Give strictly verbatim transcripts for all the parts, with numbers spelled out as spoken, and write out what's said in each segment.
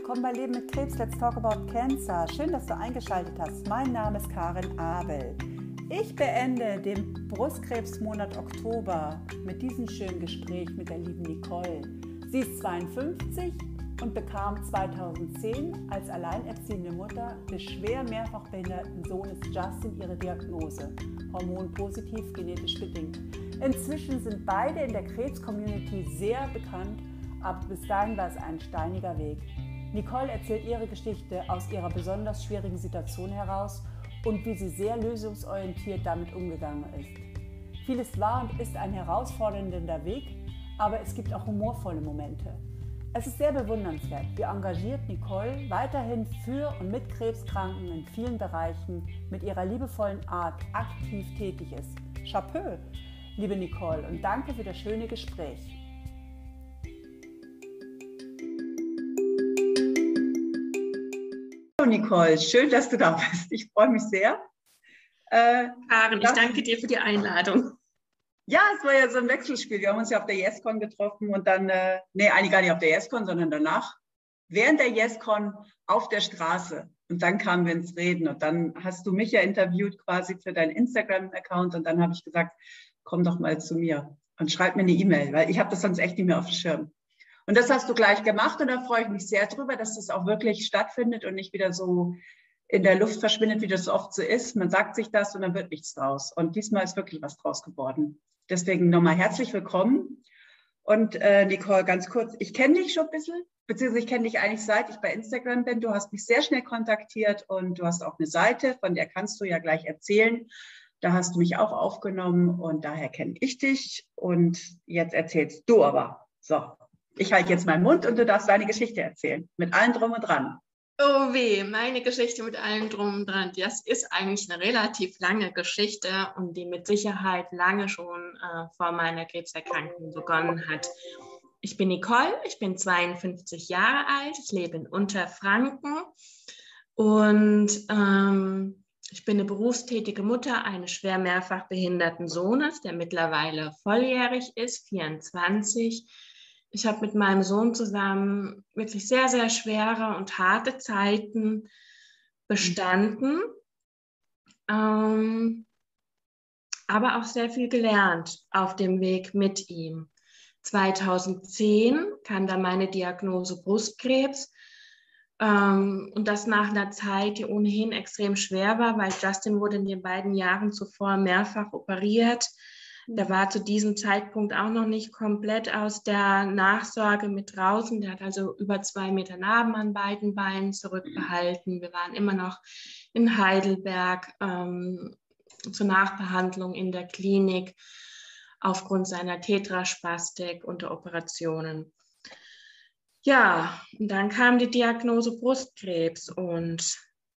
willkommen bei Leben mit Krebs. Let's talk about cancer. Schön, dass du eingeschaltet hast. Mein Name ist Karin Abel. Ich beende den Brustkrebsmonat Oktober mit diesem schönen Gespräch mit der lieben Nicole. Sie ist zweiundfünfzig und bekam zweitausendzehn als alleinerziehende Mutter des schwer mehrfach behinderten Sohnes Justin ihre Diagnose, hormonpositiv genetisch bedingt. Inzwischen sind beide in der Krebs-Community sehr bekannt, aber bis dahin war es ein steiniger Weg. Nicole erzählt ihre Geschichte aus ihrer besonders schwierigen Situation heraus und wie sie sehr lösungsorientiert damit umgegangen ist. Vieles war und ist ein herausfordernder Weg, aber es gibt auch humorvolle Momente. Es ist sehr bewundernswert, wie engagiert Nicole weiterhin für und mit Krebskranken in vielen Bereichen mit ihrer liebevollen Art aktiv tätig ist. Chapeau, liebe Nicole, und danke für das schöne Gespräch. Hallo Nicole, schön, dass du da bist. Ich freue mich sehr. Äh, Karin, ich danke dir für die Einladung. Ja, es war ja so ein Wechselspiel. Wir haben uns ja auf der YesCon getroffen und dann, äh, nee, eigentlich gar nicht auf der YesCon, sondern danach, während der YesCon auf der Straße. Und dann kamen wir ins Reden und dann hast du mich ja interviewt quasi für deinen Instagram-Account und dann habe ich gesagt, komm doch mal zu mir und schreib mir eine E-Mail, weil ich habe das sonst echt nicht mehr auf dem Schirm. Und das hast du gleich gemacht und da freue ich mich sehr drüber, dass das auch wirklich stattfindet und nicht wieder so in der Luft verschwindet, wie das oft so ist. Man sagt sich das und dann wird nichts draus. Und diesmal ist wirklich was draus geworden. Deswegen nochmal herzlich willkommen. Und äh, Nicole, ganz kurz, ich kenne dich schon ein bisschen, beziehungsweise ich kenne dich eigentlich seit ich bei Instagram bin. Du hast mich sehr schnell kontaktiert und du hast auch eine Seite, von der kannst du ja gleich erzählen. Da hast du mich auch aufgenommen und daher kenne ich dich. Und jetzt erzählst du aber. So. Ich halte jetzt meinen Mund und du darfst deine Geschichte erzählen. Mit allem drum und dran. Oh weh, meine Geschichte mit allem drum und dran. Das ist eigentlich eine relativ lange Geschichte und die mit Sicherheit lange schon äh, vor meiner Krebserkrankung begonnen hat. Ich bin Nicole, ich bin zweiundfünfzig Jahre alt, ich lebe in Unterfranken und ähm, ich bin eine berufstätige Mutter eines schwer mehrfach behinderten Sohnes, der mittlerweile volljährig ist, vierundzwanzig. Ich habe mit meinem Sohn zusammen wirklich sehr, sehr schwere und harte Zeiten bestanden, ähm, aber auch sehr viel gelernt auf dem Weg mit ihm. zweitausendzehn kam dann meine Diagnose Brustkrebs ähm, und das nach einer Zeit, die ohnehin extrem schwer war, weil Justin wurde in den beiden Jahren zuvor mehrfach operiert. Der war zu diesem Zeitpunkt auch noch nicht komplett aus der Nachsorge mit draußen. Der hat also über zwei Meter Narben an beiden Beinen zurückbehalten. Wir waren immer noch in Heidelberg ähm, zur Nachbehandlung in der Klinik aufgrund seiner Tetraspastik und der Operationen. Ja, und dann kam die Diagnose Brustkrebs und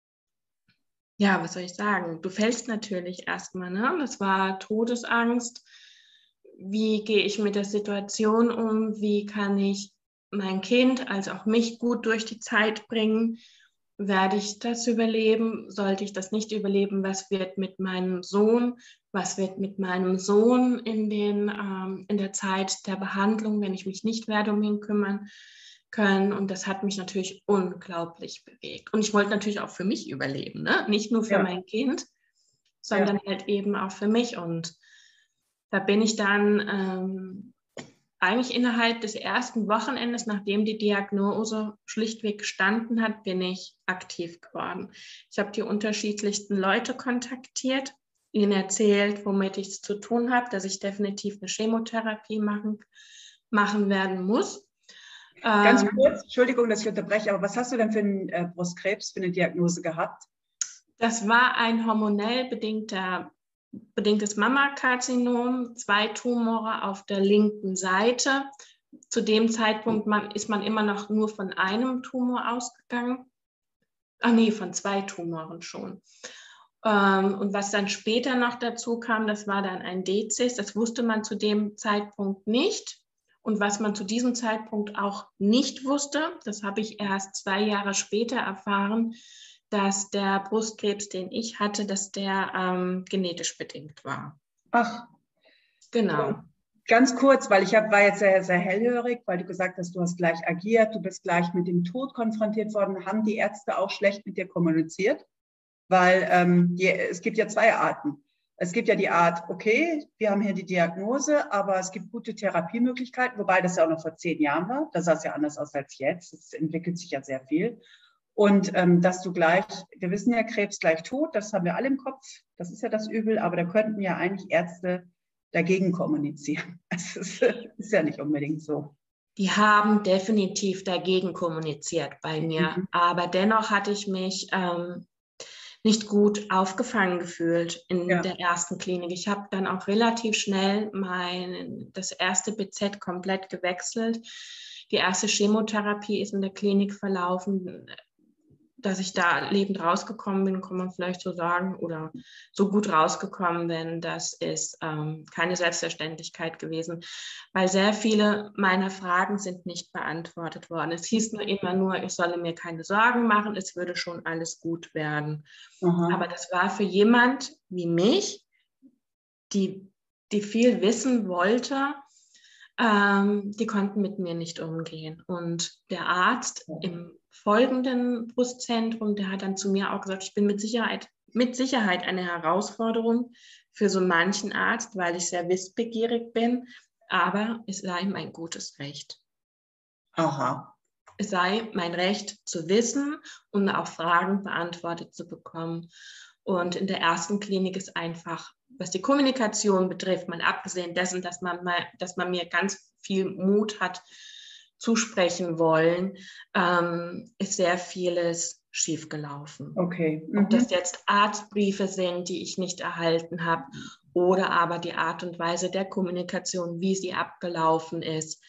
ja, was soll ich sagen? Du fällst natürlich erstmal, ne? Das war Todesangst. Wie gehe ich mit der Situation um? Wie kann ich mein Kind als auch mich gut durch die Zeit bringen? Werde ich das überleben? Sollte ich das nicht überleben? Was wird mit meinem Sohn? Was wird mit meinem Sohn in, den, ähm, in der Zeit der Behandlung, wenn ich mich nicht werde um ihn kümmern können? Und das hat mich natürlich unglaublich bewegt. Und ich wollte natürlich auch für mich überleben, ne? Nicht nur für ja. mein Kind, sondern ja. halt eben auch für mich. Und da bin ich dann ähm, eigentlich innerhalb des ersten Wochenendes, nachdem die Diagnose schlichtweg gestanden hat, bin ich aktiv geworden. Ich habe die unterschiedlichsten Leute kontaktiert, ihnen erzählt, womit ich es zu tun habe, dass ich definitiv eine Chemotherapie machen, machen werden muss. Ganz kurz, Entschuldigung, dass ich unterbreche, aber was hast du denn für einen äh, Brustkrebs, für eine Diagnose gehabt? Das war ein hormonell bedingter, bedingtes Mammakarzinom, zwei Tumore auf der linken Seite. Zu dem Zeitpunkt man, ist man immer noch nur von einem Tumor ausgegangen. Ach nee, von zwei Tumoren schon. Ähm, und was dann später noch dazu kam, das war dann ein D-Zyst. Das wusste man zu dem Zeitpunkt nicht. Und was man zu diesem Zeitpunkt auch nicht wusste, das habe ich erst zwei Jahre später erfahren, dass der Brustkrebs, den ich hatte, dass der ähm, genetisch bedingt war. Ach. Genau. Ganz kurz, weil ich hab, war jetzt sehr, sehr hellhörig, weil du gesagt hast, du hast gleich agiert, du bist gleich mit dem Tod konfrontiert worden. Haben die Ärzte auch schlecht mit dir kommuniziert? Weil ähm, die, es gibt ja zwei Arten. Es gibt ja die Art, okay, wir haben hier die Diagnose, aber es gibt gute Therapiemöglichkeiten, wobei das ja auch noch vor zehn Jahren war. Da sah es ja anders aus als jetzt. Es entwickelt sich ja sehr viel. Und ähm, dass du gleich, wir wissen ja, Krebs gleich Tod, das haben wir alle im Kopf, das ist ja das Übel, aber da könnten ja eigentlich Ärzte dagegen kommunizieren. Das ist, ist ja nicht unbedingt so. Die haben definitiv dagegen kommuniziert bei mir, Mhm. aber dennoch hatte ich mich ähm, nicht gut aufgefangen gefühlt in Ja. der ersten Klinik. Ich habe dann auch relativ schnell mein, das erste B Z komplett gewechselt. Die erste Chemotherapie ist in der Klinik verlaufen. Dass ich da lebend rausgekommen bin, kann man vielleicht so sagen, oder so gut rausgekommen bin, das ist ähm, keine Selbstverständlichkeit gewesen, weil sehr viele meiner Fragen sind nicht beantwortet worden. Es hieß nur immer nur, ich solle mir keine Sorgen machen, es würde schon alles gut werden. Aha. Aber das war für jemand wie mich, die, die viel wissen wollte, ähm, die konnten mit mir nicht umgehen. Und der Arzt im folgenden Brustzentrum, der hat dann zu mir auch gesagt, ich bin mit Sicherheit, mit Sicherheit eine Herausforderung für so manchen Arzt, weil ich sehr wissbegierig bin, aber es sei mein gutes Recht. Aha. Es sei mein Recht zu wissen und auch Fragen beantwortet zu bekommen. Und in der ersten Klinik ist einfach, was die Kommunikation betrifft, mal abgesehen dessen, dass man, mal, dass man mir ganz viel Mut hat zusprechen wollen, ähm, ist sehr vieles schiefgelaufen. Okay. Mhm. Ob das jetzt Arztbriefe sind, die ich nicht erhalten habe, oder aber die Art und Weise der Kommunikation, wie sie abgelaufen ist,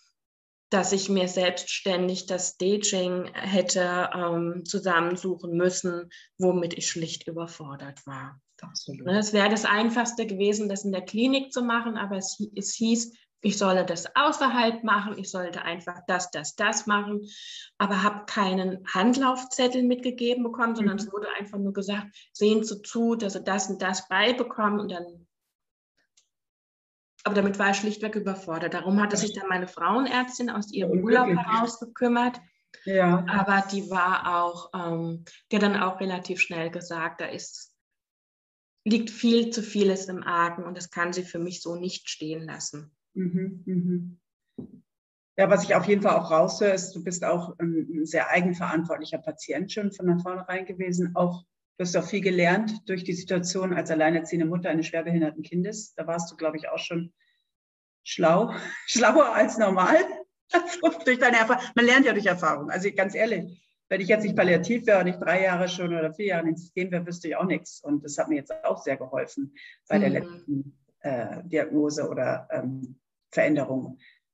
dass ich mir selbstständig das Staging hätte ähm, zusammensuchen müssen, womit ich schlicht überfordert war. Absolut. Es wäre das Einfachste gewesen, das in der Klinik zu machen, aber es, es hieß, ich solle das außerhalb machen, ich sollte einfach das, das, das machen, aber habe keinen Handlaufzettel mitgegeben bekommen, sondern Mhm. es wurde einfach nur gesagt, sehen Sie zu, dass Sie das und das beibekommen und dann. Aber damit war ich schlichtweg überfordert. Darum hatte sich dann meine Frauenärztin aus ihrem Urlaub heraus gekümmert. Ja. Aber die war auch, ähm, die hat dann auch relativ schnell gesagt, da ist, liegt viel zu vieles im Argen und das kann sie für mich so nicht stehen lassen. Mhm, mhm. Ja, was ich auf jeden Fall auch raushöre, ist, du bist auch ein sehr eigenverantwortlicher Patient schon von vornherein gewesen. Auch, du hast auch viel gelernt durch die Situation als alleinerziehende Mutter eines schwerbehinderten Kindes. Da warst du, glaube ich, auch schon schlau, schlauer als normal. Also durch deine Erfahrung. Man lernt ja durch Erfahrung. Also ganz ehrlich, wenn ich jetzt nicht palliativ wäre und ich drei Jahre schon oder vier Jahre ins System wäre, wüsste ich auch nichts. Und das hat mir jetzt auch sehr geholfen bei der Mhm. letzten äh, Diagnose oder ähm, Veränderung.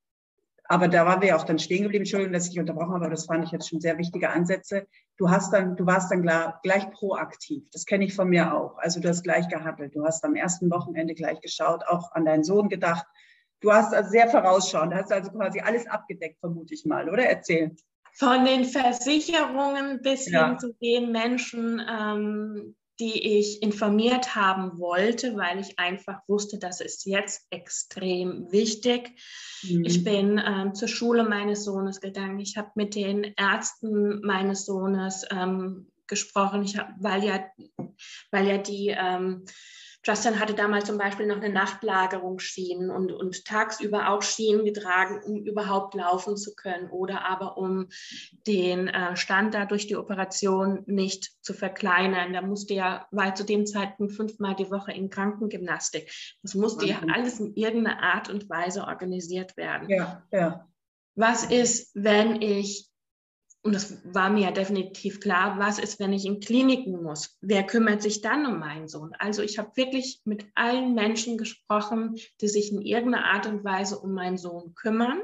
Aber da waren wir ja auch dann stehen geblieben. Entschuldigung, dass ich unterbrochen habe, aber das fand ich jetzt schon sehr wichtige Ansätze. Du hast dann, du warst dann klar, gleich proaktiv. Das kenne ich von mir auch. Also du hast gleich gehandelt. Du hast am ersten Wochenende gleich geschaut, auch an deinen Sohn gedacht. Du hast also sehr vorausschauend. Du hast also quasi alles abgedeckt, vermute ich mal, oder? Erzähl. Von den Versicherungen bis Ja. hin zu den Menschen, ähm, die ich informiert haben wollte, weil ich einfach wusste, das ist jetzt extrem wichtig. Mhm. Ich bin ähm, zur Schule meines Sohnes gegangen. Ich habe mit den Ärzten meines Sohnes ähm, gesprochen, ich hab, weil, ja, weil ja die... Ähm, Justin hatte damals zum Beispiel noch eine Nachtlagerung Schienen und, und tagsüber auch Schienen getragen, um überhaupt laufen zu können oder aber um den äh, Stand da durch die Operation nicht zu verkleinern. Da musste ja, war zu dem Zeitpunkt fünfmal die Woche in Krankengymnastik. Das musste ja alles in irgendeiner Art und Weise organisiert werden. Ja, ja. Was ist, wenn ich Und das war mir ja definitiv klar, was ist, wenn ich in Kliniken muss? Wer kümmert sich dann um meinen Sohn? Also ich habe wirklich mit allen Menschen gesprochen, die sich in irgendeiner Art und Weise um meinen Sohn kümmern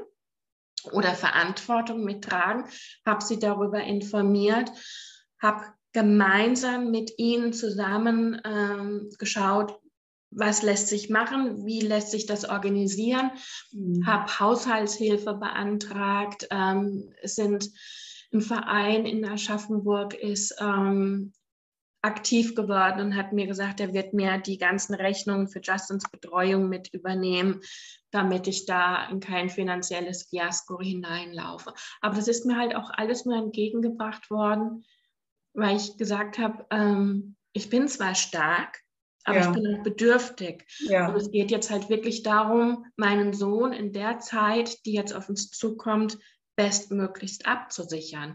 oder Verantwortung mittragen, habe sie darüber informiert, habe gemeinsam mit ihnen zusammen ähm, geschaut, was lässt sich machen, wie lässt sich das organisieren, mhm. habe Haushaltshilfe beantragt, ähm, es sind Ein Verein in Aschaffenburg ist ähm, aktiv geworden und hat mir gesagt, er wird mir die ganzen Rechnungen für Justins Betreuung mit übernehmen, damit ich da in kein finanzielles Fiasko hineinlaufe. Aber das ist mir halt auch alles nur entgegengebracht worden, weil ich gesagt habe, ähm, ich bin zwar stark, aber ja. ich bin auch bedürftig. Ja. Und es geht jetzt halt wirklich darum, meinen Sohn in der Zeit, die jetzt auf uns zukommt, bestmöglichst abzusichern.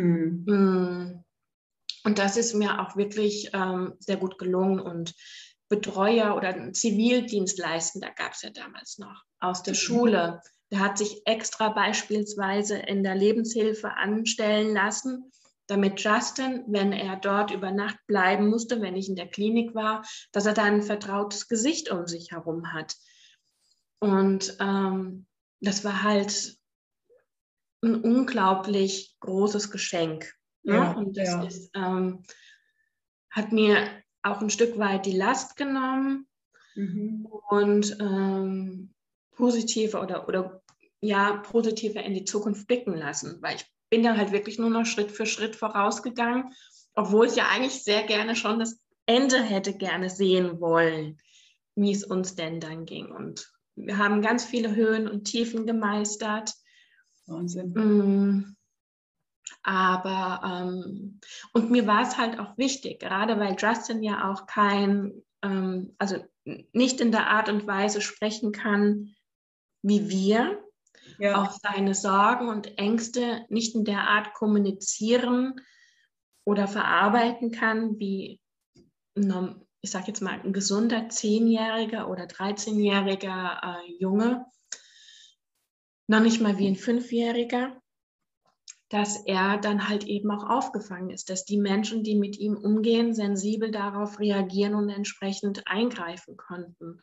Mhm. Und das ist mir auch wirklich ähm, sehr gut gelungen. Und Betreuer oder Zivildienstleistender gab es ja damals noch aus der mhm. Schule. Der hat sich extra beispielsweise in der Lebenshilfe anstellen lassen, damit Justin, wenn er dort über Nacht bleiben musste, wenn ich in der Klinik war, dass er da ein vertrautes Gesicht um sich herum hat. Und ähm, das war halt ein unglaublich großes Geschenk. Ne? Ja, und das ja. ist, ähm, hat mir auch ein Stück weit die Last genommen mhm. und ähm, positiver oder, oder ja, positiver in die Zukunft blicken lassen, weil ich bin dann halt wirklich nur noch Schritt für Schritt vorausgegangen, obwohl ich ja eigentlich sehr gerne schon das Ende hätte gerne sehen wollen, wie es uns denn dann ging. Und wir haben ganz viele Höhen und Tiefen gemeistert. Wahnsinn. Mm. Aber, ähm, und mir war es halt auch wichtig, gerade weil Justin ja auch kein, ähm, also nicht in der Art und Weise sprechen kann, wie wir, ja. auch seine Sorgen und Ängste nicht in der Art kommunizieren oder verarbeiten kann, wie, ein, ich sage jetzt mal, ein gesunder zehnjähriger oder dreizehnjähriger äh, Junge, noch nicht mal wie ein Fünfjähriger, dass er dann halt eben auch aufgefangen ist, dass die Menschen, die mit ihm umgehen, sensibel darauf reagieren und entsprechend eingreifen konnten.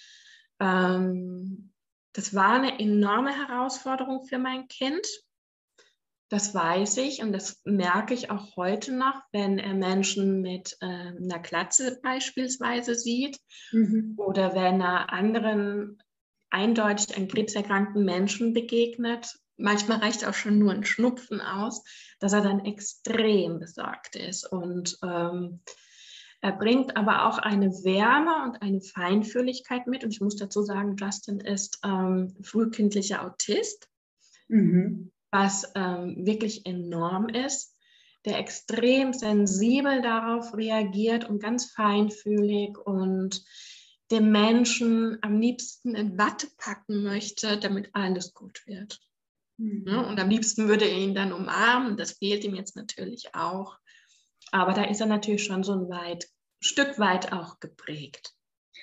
Ähm, das war eine enorme Herausforderung für mein Kind. Das weiß ich und das merke ich auch heute noch, wenn er Menschen mit äh, einer Glatze beispielsweise sieht mhm. oder wenn er anderen eindeutig an krebserkrankten Menschen begegnet. Manchmal reicht auch schon nur ein Schnupfen aus, dass er dann extrem besorgt ist. Und ähm, er bringt aber auch eine Wärme und eine Feinfühligkeit mit. Und ich muss dazu sagen, Justin ist ähm, frühkindlicher Autist, mhm. was ähm, wirklich enorm ist, der extrem sensibel darauf reagiert und ganz feinfühlig und den Menschen am liebsten in Watte packen möchte, damit alles gut wird. Mhm. Ja, und am liebsten würde er ihn dann umarmen. Das fehlt ihm jetzt natürlich auch. Aber da ist er natürlich schon so ein weit, Stück weit auch geprägt.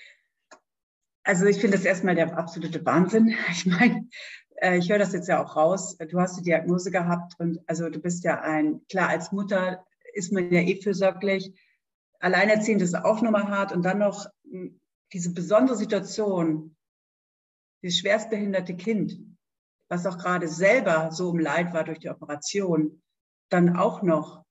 Also ich finde das erstmal der absolute Wahnsinn. Ich meine, ich höre das jetzt ja auch raus. Du hast die Diagnose gehabt und also du bist ja ein, klar, als Mutter ist man ja eh fürsorglich. Alleinerziehend ist auch nochmal hart und dann noch diese besondere Situation, dieses schwerstbehinderte Kind, was auch gerade selber so im Leid war durch die Operation, dann auch noch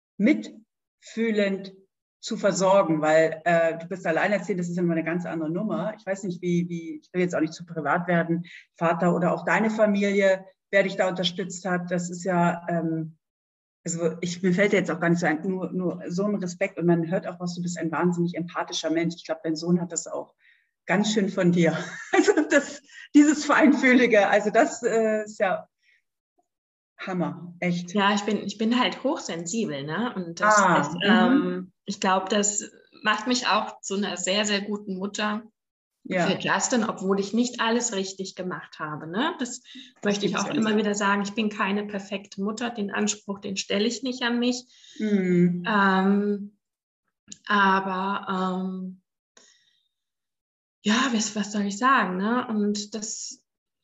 mitfühlend zu versorgen, weil äh, du bist alleinerziehend, das ist immer eine ganz andere Nummer. Ich weiß nicht, wie, wie, ich will jetzt auch nicht zu privat werden, Vater oder auch deine Familie, wer dich da unterstützt hat, das ist ja, ähm, also ich, mir fällt jetzt auch gar nicht so ein, nur, nur so ein Respekt und man hört auch, was du bist, ein wahnsinnig empathischer Mensch. Ich glaube, dein Sohn hat das auch ganz schön von dir. Also das, dieses Feinfühlige, also das äh, ist ja Hammer, echt. Ja, ich bin, ich bin halt hochsensibel, ne? Und das ah, ist, ähm, ich glaube, das macht mich auch zu einer sehr, sehr guten Mutter ja. für Justin, obwohl ich nicht alles richtig gemacht habe, ne? Das, das möchte ich auch immer sein. wieder sagen. Ich bin keine perfekte Mutter. Den Anspruch, den stelle ich nicht an mich. Mhm. Ähm, aber ähm, ja, was, was soll ich sagen, ne? Und das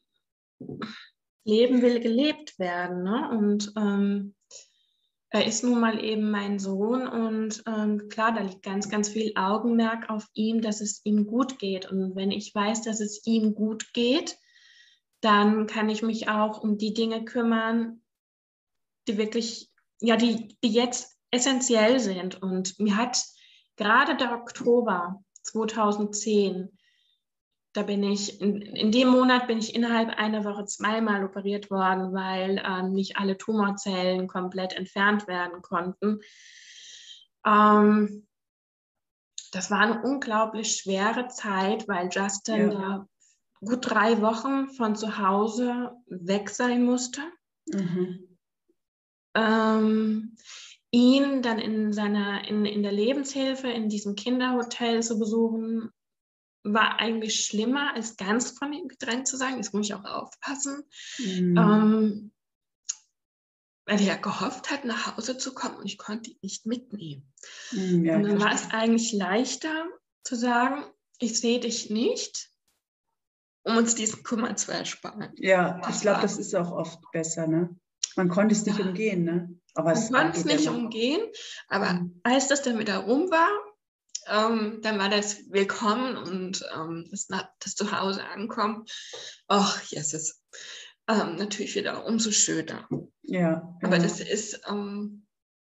Leben will gelebt werden, ne? Und ähm, er ist nun mal eben mein Sohn und ähm, klar, da liegt ganz, ganz viel Augenmerk auf ihm, dass es ihm gut geht. Und wenn ich weiß, dass es ihm gut geht, dann kann ich mich auch um die Dinge kümmern, die wirklich, ja, die, die jetzt essentiell sind. Und mir hat gerade der Oktober zweitausendzehn, da bin ich, in, in dem Monat bin ich innerhalb einer Woche zweimal operiert worden, weil ähm, nicht alle Tumorzellen komplett entfernt werden konnten. Ähm, das war eine unglaublich schwere Zeit, weil Justin Ja. da gut drei Wochen von zu Hause weg sein musste. Mhm. Ähm, ihn dann in, seiner, in, in der Lebenshilfe, in diesem Kinderhotel zu besuchen, war eigentlich schlimmer, als ganz von ihm getrennt zu sein. Das muss ich auch aufpassen. Mhm. Ähm, weil er gehofft hat, nach Hause zu kommen und ich konnte ihn nicht mitnehmen. Mhm, ja, und dann ich war es verstehe. eigentlich leichter zu sagen, ich sehe dich nicht, um uns diesen Kummer zu ersparen. Ja, Das ich glaube, war- das ist auch oft besser, ne? Man konnte es nicht Ja. umgehen, ne? Aber Man es konnte es geht ja nicht noch. umgehen, aber Mhm. als das dann wieder rum war, ähm, dann war das Willkommen und ähm, das, das Zuhause ankommen. Ach, Jesus. Ähm, natürlich wieder umso schöner. Ja, Aber ja. das ist, ähm,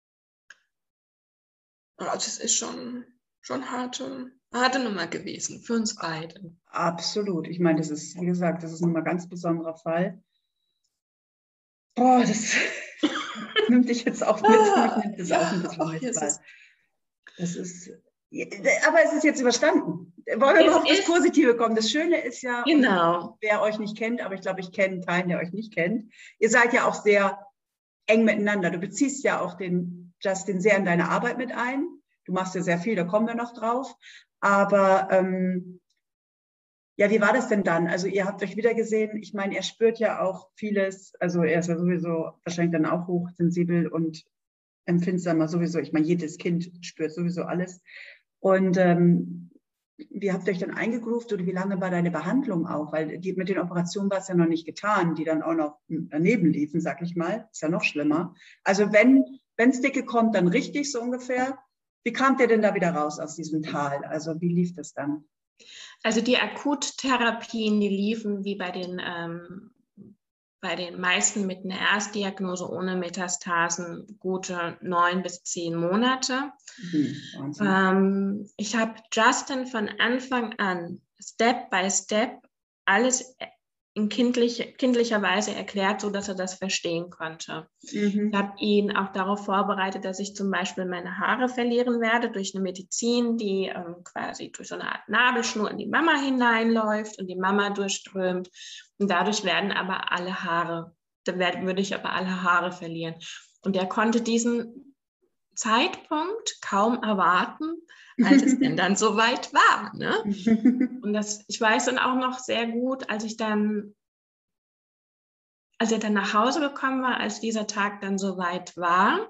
das ist schon, schon harte, harte Nummer gewesen für uns beide. Absolut. Ich meine, das ist, wie gesagt, das ist nun mal ein ganz besonderer Fall. Boah, das nimmt dich jetzt auch mit. Mich nimmt das Ja, auch ein bisschen ach, mit. Jesus. Weil das ist, aber es ist jetzt überstanden. Wollen wir Es mal auf das ist- Positive kommen? Das Schöne ist ja, und Genau. wer euch nicht kennt, aber ich glaube, ich kenne keinen, der euch nicht kennt. Ihr seid ja auch sehr eng miteinander. Du beziehst ja auch den Justin sehr in deine Arbeit mit ein. Du machst ja sehr viel, da kommen wir noch drauf. Aber ähm, ja, wie war das denn dann? Also ihr habt euch wieder gesehen. Ich meine, er spürt ja auch vieles. Also er ist ja sowieso wahrscheinlich dann auch hochsensibel und empfindsamer sowieso. Ich meine, jedes Kind spürt sowieso alles. Und ähm, wie habt ihr euch dann eingegroovt oder wie lange war deine Behandlung auch? Weil die, mit den Operationen war es ja noch nicht getan, die dann auch noch daneben liefen, sag ich mal. Ist ja noch schlimmer. Also wenn es dicke kommt, dann richtig so ungefähr. Wie kamt ihr denn da wieder raus aus diesem Tal? Also wie lief das dann? Also die Akuttherapien, die liefen wie bei den, ähm, bei den meisten mit einer Erstdiagnose ohne Metastasen gute neun bis zehn Monate. Mhm, Wahnsinn. Ähm, ich habe Justin von Anfang an Step by Step alles in kindlich, kindlicher Weise erklärt, sodass er das verstehen konnte. Mhm. Ich habe ihn auch darauf vorbereitet, dass ich zum Beispiel meine Haare verlieren werde durch eine Medizin, die ähm, quasi durch so eine Art Nabelschnur in die Mama hineinläuft und die Mama durchströmt. Und dadurch werden aber alle Haare, da werd, würde ich aber alle Haare verlieren. Und er konnte diesen Zeitpunkt kaum erwarten, als es denn dann soweit war. Ne? Und das, ich weiß dann auch noch sehr gut, als ich dann, als er dann nach Hause gekommen war, als dieser Tag dann soweit war.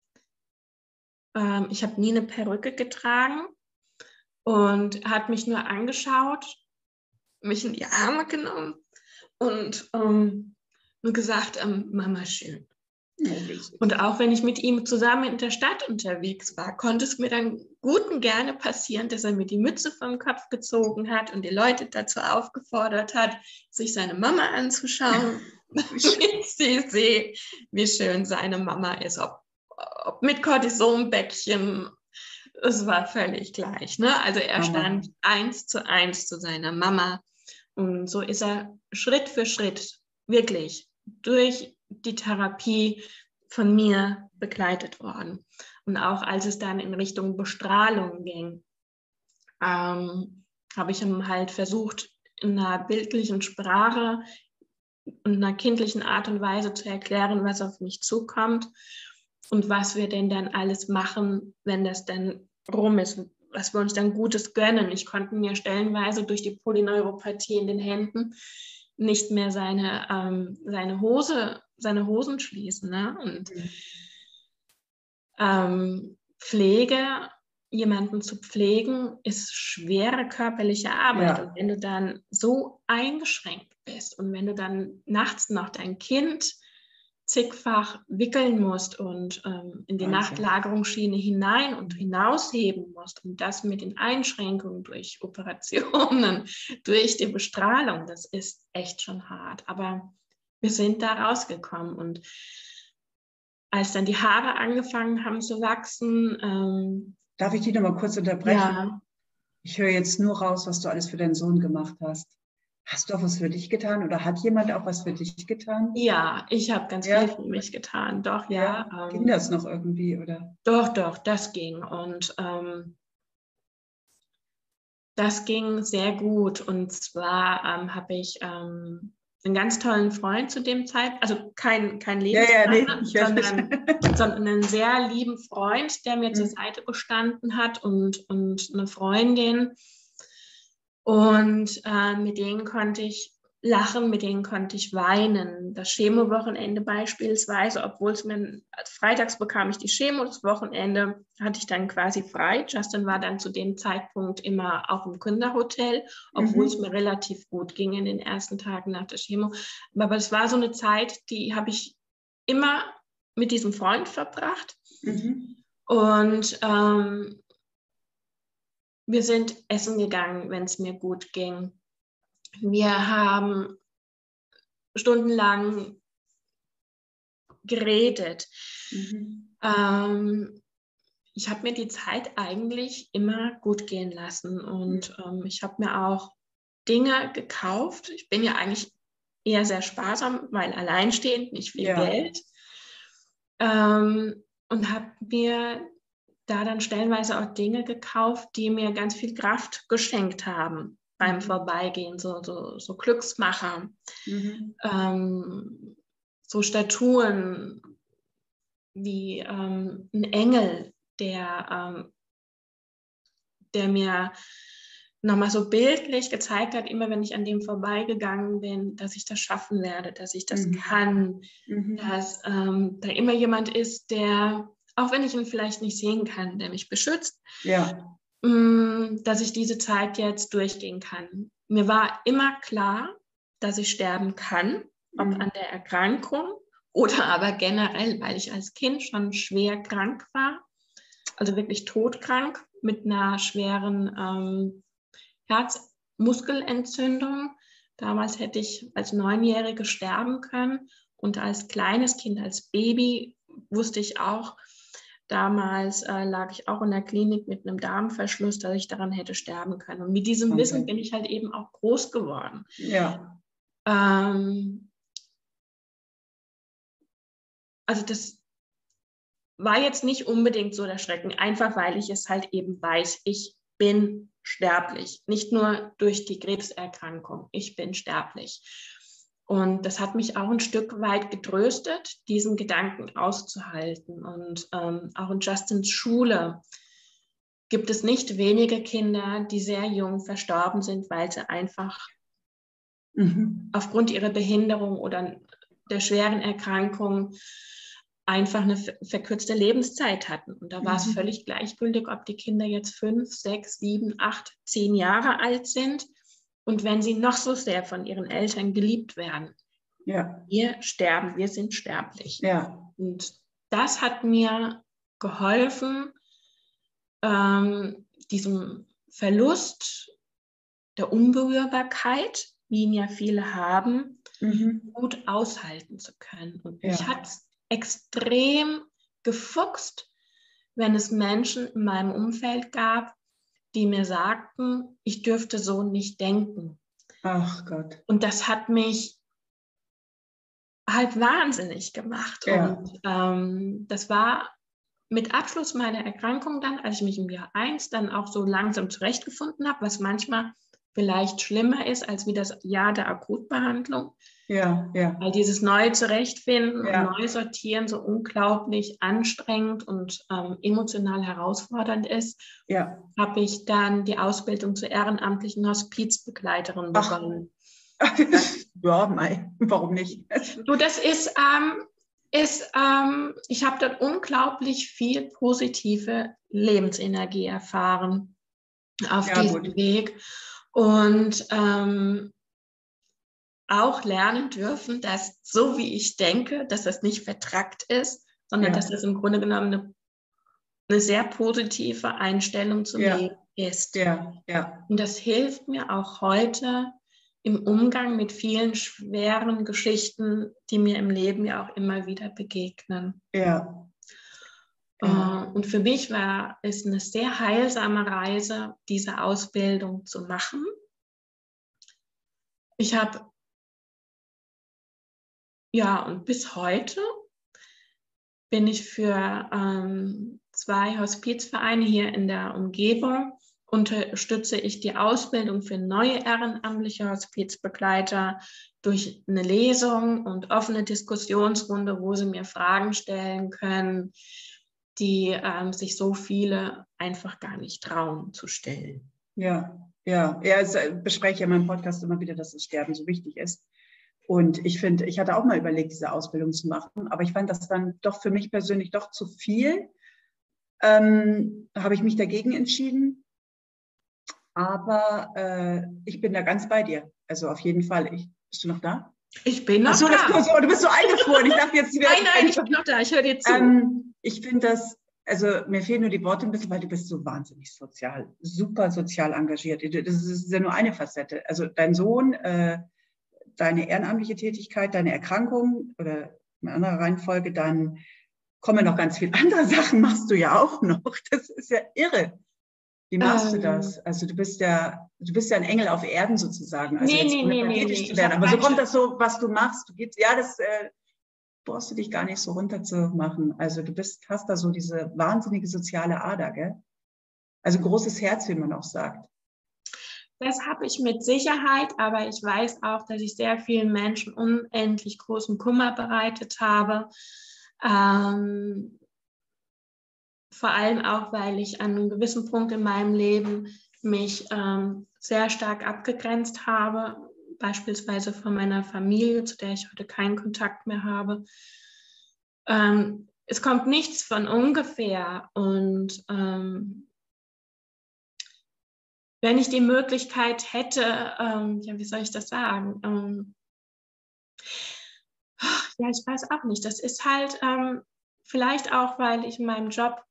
Ähm, ich habe nie eine Perücke getragen und hat mich nur angeschaut, mich in die Arme genommen und ähm, nur gesagt, ähm, Mama, schön. Und auch wenn ich mit ihm zusammen in der Stadt unterwegs war, konnte es mir dann gut und gerne passieren, dass er mir die Mütze vom Kopf gezogen hat und die Leute dazu aufgefordert hat, sich seine Mama anzuschauen. Ich sehe, wie schön seine Mama ist, ob, ob mit Kortisonbäckchen. Es war völlig gleich. Ne? Also er Mama. stand eins zu eins zu seiner Mama. Und so ist er Schritt für Schritt wirklich durch die Therapie von mir begleitet worden. Und auch als es dann in Richtung Bestrahlung ging, ähm, habe ich ihm halt versucht, in einer bildlichen Sprache und einer kindlichen Art und Weise zu erklären, was auf mich zukommt und was wir denn dann alles machen, wenn das dann rum ist, was wir uns dann Gutes gönnen. Ich konnte mir stellenweise durch die Polyneuropathie in den Händen nicht mehr seine, ähm, seine Hose, seine Hosen schließen. Ne? Und Mhm. ähm, Pflege, jemanden zu pflegen, ist schwere körperliche Arbeit. Ja. Und wenn du dann so eingeschränkt bist und wenn du dann nachts noch dein Kind zigfach wickeln musst und ähm, in die Wahnsinn. Nachtlagerungsschiene hinein und hinausheben musst und das mit den Einschränkungen durch Operationen, durch die Bestrahlung, das ist echt schon hart. Aber wir sind da rausgekommen und als dann die Haare angefangen haben zu wachsen. Ähm, Darf ich dich noch mal kurz unterbrechen? ja. Ich höre jetzt nur raus, was du alles für deinen Sohn gemacht hast. Hast du auch was für dich getan oder hat jemand auch was für dich getan? Ja, ich habe ganz Ja. viel für mich getan, doch, Ja, ja. ging Ähm, das noch irgendwie, oder? doch, doch, das ging. Und ähm, das ging sehr gut. Und zwar ähm, habe ich ähm, einen ganz tollen Freund zu dem Zeitpunkt, also kein, kein Ja, ja, nee, Lebenspartner, ich weiß sondern, nicht. sondern einen sehr lieben Freund, der mir zur Mhm. Seite gestanden hat und, und eine Freundin. Und äh, mit denen konnte ich lachen, mit denen konnte ich weinen. Das Chemo-Wochenende beispielsweise, obwohl es mir, also freitags bekam ich die Chemo, das Wochenende hatte ich dann quasi frei. Justin war dann zu dem Zeitpunkt immer auch im Kinderhotel, obwohl es Mhm. mir relativ gut ging in den ersten Tagen nach der Chemo. Aber es war so eine Zeit, die habe ich immer mit diesem Freund verbracht. Mhm. Und ähm, wir sind essen gegangen, wenn es mir gut ging. Wir haben stundenlang geredet. Mhm. Ähm, ich habe mir die Zeit eigentlich immer gut gehen lassen und ähm, ich habe mir auch Dinge gekauft. Ich bin ja eigentlich eher sehr sparsam, weil alleinstehend, nicht viel Ja. Geld. Ähm, und habe mir da dann stellenweise auch Dinge gekauft, die mir ganz viel Kraft geschenkt haben beim Mhm. Vorbeigehen, so, so, so Glücksmacher, Mhm. ähm, so Statuen wie ähm, ein Engel, der, ähm, der mir nochmal so bildlich gezeigt hat, immer wenn ich an dem vorbeigegangen bin, dass ich das schaffen werde, dass ich das Mhm. kann, Mhm. dass ähm, da immer jemand ist, der, auch wenn ich ihn vielleicht nicht sehen kann, der mich beschützt, Ja. mh, dass ich diese Zeit jetzt durchgehen kann. Mir war immer klar, dass ich sterben kann, ob Mhm. an der Erkrankung oder aber generell, weil ich als Kind schon schwer krank war, also wirklich todkrank mit einer schweren ähm, Herzmuskelentzündung. Damals hätte ich als Neunjährige sterben können und als kleines Kind, als Baby wusste ich auch, damals äh, lag ich auch in der Klinik mit einem Darmverschluss, dass ich daran hätte sterben können. Und mit diesem Okay. Wissen bin ich halt eben auch groß geworden. Ja. Ähm, also das war jetzt nicht unbedingt so der Schrecken, einfach weil ich es halt eben weiß, ich bin sterblich. Nicht nur durch die Krebserkrankung, ich bin sterblich. Und das hat mich auch ein Stück weit getröstet, diesen Gedanken auszuhalten. Und ähm, auch in Justins Schule gibt es nicht wenige Kinder, die sehr jung verstorben sind, weil sie einfach Mhm. aufgrund ihrer Behinderung oder der schweren Erkrankung einfach eine verkürzte Lebenszeit hatten. Und da war es Mhm. völlig gleichgültig, ob die Kinder jetzt fünf, sechs, sieben, acht, zehn Jahre alt sind. Und wenn sie noch so sehr von ihren Eltern geliebt werden, Ja. wir sterben, wir sind sterblich. Ja. Und das hat mir geholfen, ähm, diesem Verlust der Unberührbarkeit, wie ihn ja viele haben, Mhm. gut aushalten zu können. Und mich Ja. hat es extrem gefuchst, wenn es Menschen in meinem Umfeld gab, die mir sagten, ich dürfte so nicht denken. Ach Gott. Und das hat mich halt wahnsinnig gemacht. Ja. Und ähm, das war mit Abschluss meiner Erkrankung dann, als ich mich im Jahr eins dann auch so langsam zurechtgefunden habe, was manchmal vielleicht schlimmer ist als wie das Jahr der Akutbehandlung. Ja, ja. Weil dieses neue Zurechtfinden Ja. und Neusortieren so unglaublich anstrengend und ähm, emotional herausfordernd ist, Ja. habe ich dann die Ausbildung zur ehrenamtlichen Hospizbegleiterin Ach. begonnen. Ja, mei, warum nicht? Du, das ist, ähm, ist ähm, ich habe dort unglaublich viel positive Lebensenergie erfahren auf Ja, diesem gut. Weg und ähm, auch lernen dürfen, dass so wie ich denke, dass das nicht vertrackt ist, sondern Ja. dass das im Grunde genommen eine, eine sehr positive Einstellung zum Ja. Leben ist. Ja, ja. Und das hilft mir auch heute im Umgang mit vielen schweren Geschichten, die mir im Leben ja auch immer wieder begegnen. Ja. Ja. Und für mich war es eine sehr heilsame Reise, diese Ausbildung zu machen. ich habe, ja, und bis heute bin ich für ähm, zwei Hospizvereine hier in der Umgebung, unterstütze ich die Ausbildung für neue ehrenamtliche Hospizbegleiter durch eine Lesung und offene Diskussionsrunde, wo sie mir Fragen stellen können, die ähm, sich so viele einfach gar nicht trauen zu stellen. Ja, ja, ja, das bespreche ich ja in meinem Podcast immer wieder, dass das Sterben so wichtig ist. Und ich finde, ich hatte auch mal überlegt, diese Ausbildung zu machen, aber ich fand das dann doch für mich persönlich doch zu viel. Ähm, habe ich mich dagegen entschieden. Aber äh, ich bin da ganz bei dir. Also auf jeden Fall. Ich, bist du noch da? Ich bin noch Ach so, da. Das, so, du bist so eingefroren. Ich dachte jetzt, nein, nein, ich bin noch da. Ich höre dir zu. Ähm, ich finde das, also mir fehlen nur die Worte ein bisschen, weil du bist so wahnsinnig sozial, super sozial engagiert. Das ist ja nur eine Facette. Also dein Sohn, äh, deine ehrenamtliche Tätigkeit, deine Erkrankung oder in anderer Reihenfolge, dann kommen noch ganz viele andere Sachen, machst du ja auch noch. Das ist ja irre. Wie machst ähm, du das? Also du bist ja, du bist ja ein Engel auf Erden sozusagen. Also nee, jetzt nee, ohne nee, pathetisch nee, zu werden. Aber so kommt das so, was du machst. Du gibst, ja, das äh, brauchst du dich gar nicht so runterzumachen. Also du bist, hast da so diese wahnsinnige soziale Ader, gell? Also großes Herz, wie man auch sagt. Das habe ich mit Sicherheit, aber ich weiß auch, dass ich sehr vielen Menschen unendlich großen Kummer bereitet habe. Ähm, vor allem auch, weil ich an einem gewissen Punkt in meinem Leben mich ähm, sehr stark abgegrenzt habe, beispielsweise von meiner Familie, zu der ich heute keinen Kontakt mehr habe. Ähm, es kommt nichts von ungefähr und ähm, wenn ich die Möglichkeit hätte, ähm, ja, wie soll ich das sagen? Ähm, ja, ich weiß auch nicht. Das ist halt ähm, vielleicht auch, weil ich in meinem Job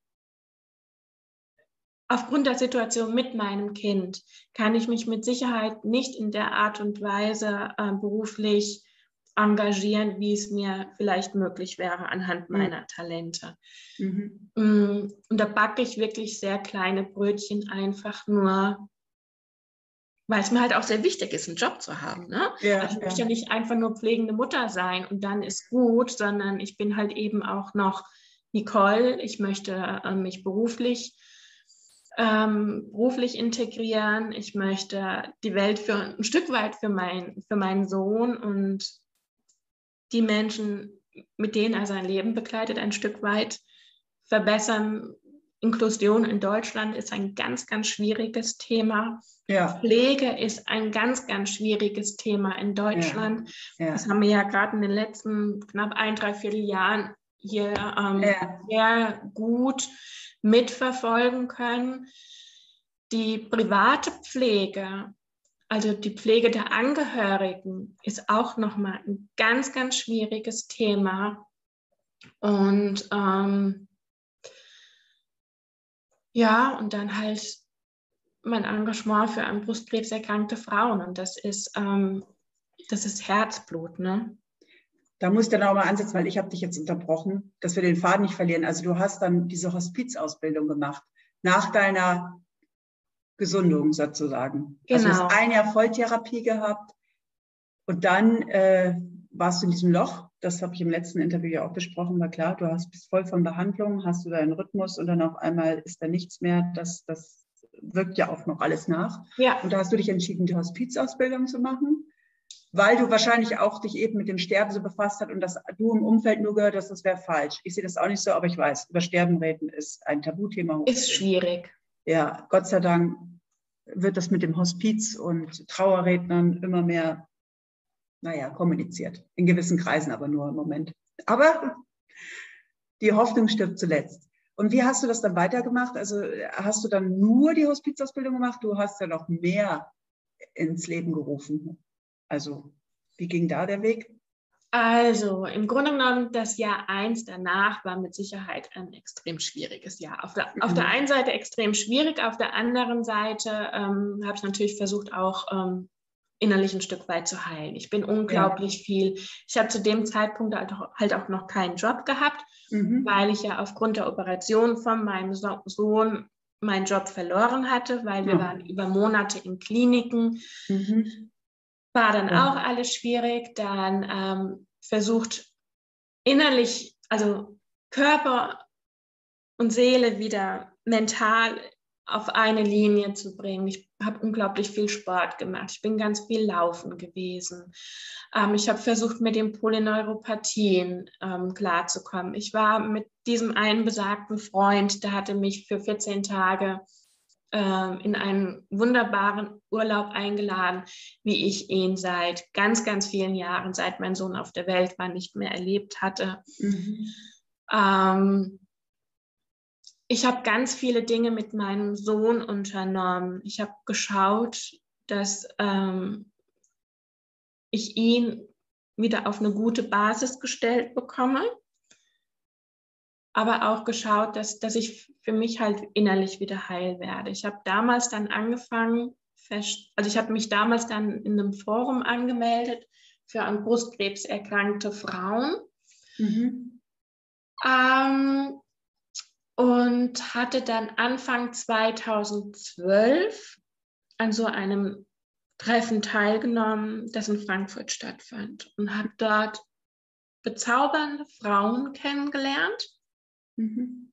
aufgrund der Situation mit meinem Kind kann ich mich mit Sicherheit nicht in der Art und Weise äh, beruflich engagieren, wie es mir vielleicht möglich wäre anhand meiner Talente. Mhm. Und da backe ich wirklich sehr kleine Brötchen einfach nur, weil es mir halt auch sehr wichtig ist, einen Job zu haben. Ne? Ja, also ich ja. möchte ja nicht einfach nur pflegende Mutter sein und dann ist gut, sondern ich bin halt eben auch noch Nicole. Ich möchte äh, mich beruflich Ähm, beruflich integrieren. Ich möchte die Welt für ein Stück weit für, mein, für meinen Sohn und die Menschen, mit denen er sein Leben begleitet, ein Stück weit verbessern. Inklusion in Deutschland ist ein ganz, ganz schwieriges Thema. Ja. Pflege ist ein ganz, ganz schwieriges Thema in Deutschland. Ja. Ja. Das haben wir ja gerade in den letzten knapp ein, dreiviertel Jahren hier ähm, ja. sehr gut mitverfolgen können. Die private Pflege, also die Pflege der Angehörigen, ist auch nochmal ein ganz, ganz schwieriges Thema. Und ähm, ja, und dann halt mein Engagement für an Brustkrebs erkrankte Frauen. Und das ist, ähm, das ist Herzblut, ne? Da muss ich dann auch mal ansetzen, weil ich habe dich jetzt unterbrochen, dass wir den Faden nicht verlieren. Also du hast dann diese Hospizausbildung gemacht, nach deiner Gesundung sozusagen. Genau. Also du hast ein Jahr Volltherapie gehabt und dann äh, warst du in diesem Loch. Das habe ich im letzten Interview ja auch besprochen, war klar, du hast, bist voll von Behandlung, hast du deinen Rhythmus und dann auf einmal ist da nichts mehr. Das, das wirkt ja auch noch alles nach. Ja. Und da hast du dich entschieden, die Hospizausbildung zu machen, weil du wahrscheinlich auch dich eben mit dem Sterben so befasst hast und dass du im Umfeld nur gehört hast, das wäre falsch. Ich sehe das auch nicht so, aber ich weiß, über Sterben reden ist ein Tabuthema. Ist schwierig. Ja, Gott sei Dank wird das mit dem Hospiz und Trauerrednern immer mehr, naja, kommuniziert. In gewissen Kreisen aber nur im Moment. Aber die Hoffnung stirbt zuletzt. Und wie hast du das dann weitergemacht? Also hast du dann nur die Hospizausbildung gemacht? Du hast ja noch mehr ins Leben gerufen. Also, wie ging da der Weg? Also, im Grunde genommen, das Jahr eins danach war mit Sicherheit ein extrem schwieriges Jahr. Auf der, mhm. auf der einen Seite extrem schwierig, auf der anderen Seite ähm, habe ich natürlich versucht, auch ähm, innerlich ein Stück weit zu heilen. Ich bin unglaublich ja. viel, ich habe zu dem Zeitpunkt halt auch, halt auch noch keinen Job gehabt, mhm. weil ich ja aufgrund der Operation von meinem so- Sohn meinen Job verloren hatte, weil wir ja. waren über Monate in Kliniken. Mhm. war dann Ja. auch alles schwierig. Dann ähm, versucht innerlich, also Körper und Seele wieder mental auf eine Linie zu bringen. Ich habe unglaublich viel Sport gemacht. Ich bin ganz viel laufen gewesen. Ähm, ich habe versucht, mit den Polyneuropathien ähm, klarzukommen. Ich war mit diesem einen besagten Freund, der hatte mich für vierzehn Tage ähm, in einen wunderbaren Urlaub eingeladen, wie ich ihn seit ganz, ganz vielen Jahren, seit mein Sohn auf der Welt war, nicht mehr erlebt hatte. Mhm. Ähm, Ich habe ganz viele Dinge mit meinem Sohn unternommen. Ich habe geschaut, dass ähm, ich ihn wieder auf eine gute Basis gestellt bekomme, aber auch geschaut, dass, dass ich für mich halt innerlich wieder heil werde. Ich habe damals dann angefangen, fest, also ich habe mich damals dann in einem Forum angemeldet für an Brustkrebs erkrankte Frauen. Mhm. Ähm, Und hatte dann Anfang zweitausendzwölf an so einem Treffen teilgenommen, das in Frankfurt stattfand. Und habe dort bezaubernde Frauen kennengelernt. Mhm.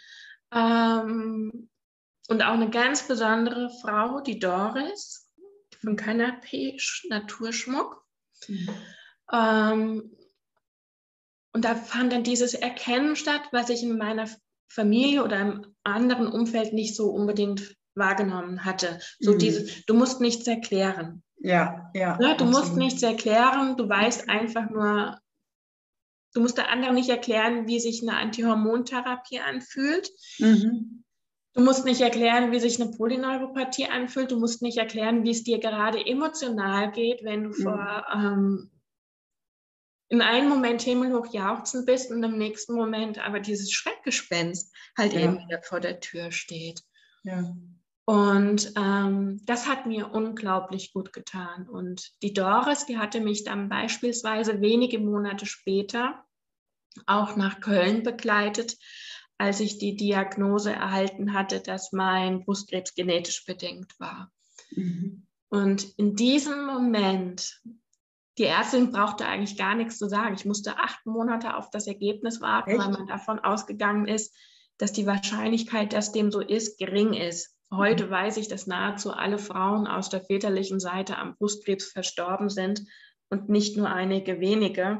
Ähm, und auch eine ganz besondere Frau, die Doris von Canapé Naturschmuck. Mhm. Ähm, und da fand dann dieses Erkennen statt, was ich in meiner Familie oder im anderen Umfeld nicht so unbedingt wahrgenommen hatte. So Mhm. dieses, du musst nichts erklären. Ja, ja. Ja, du absolut. musst nichts erklären, du weißt einfach nur, du musst der anderen nicht erklären, wie sich eine Antihormontherapie anfühlt. Mhm. Du musst nicht erklären, wie sich eine Polyneuropathie anfühlt. Du musst nicht erklären, wie es dir gerade emotional geht, wenn du Mhm. vor ähm, in einem Moment himmelhoch jauchzend bist und im nächsten Moment aber dieses Schreckgespenst halt Ja. eben wieder vor der Tür steht. Ja. Und ähm, das hat mir unglaublich gut getan. Und die Doris, die hatte mich dann beispielsweise wenige Monate später auch nach Köln begleitet, als ich die Diagnose erhalten hatte, dass mein Brustkrebs genetisch bedingt war. Mhm. Und in diesem Moment, die Ärztin brauchte eigentlich gar nichts zu sagen. Ich musste acht Monate auf das Ergebnis warten, Echt? weil man davon ausgegangen ist, dass die Wahrscheinlichkeit, dass dem so ist, gering ist. Heute weiß ich, dass nahezu alle Frauen aus der väterlichen Seite am Brustkrebs verstorben sind und nicht nur einige wenige.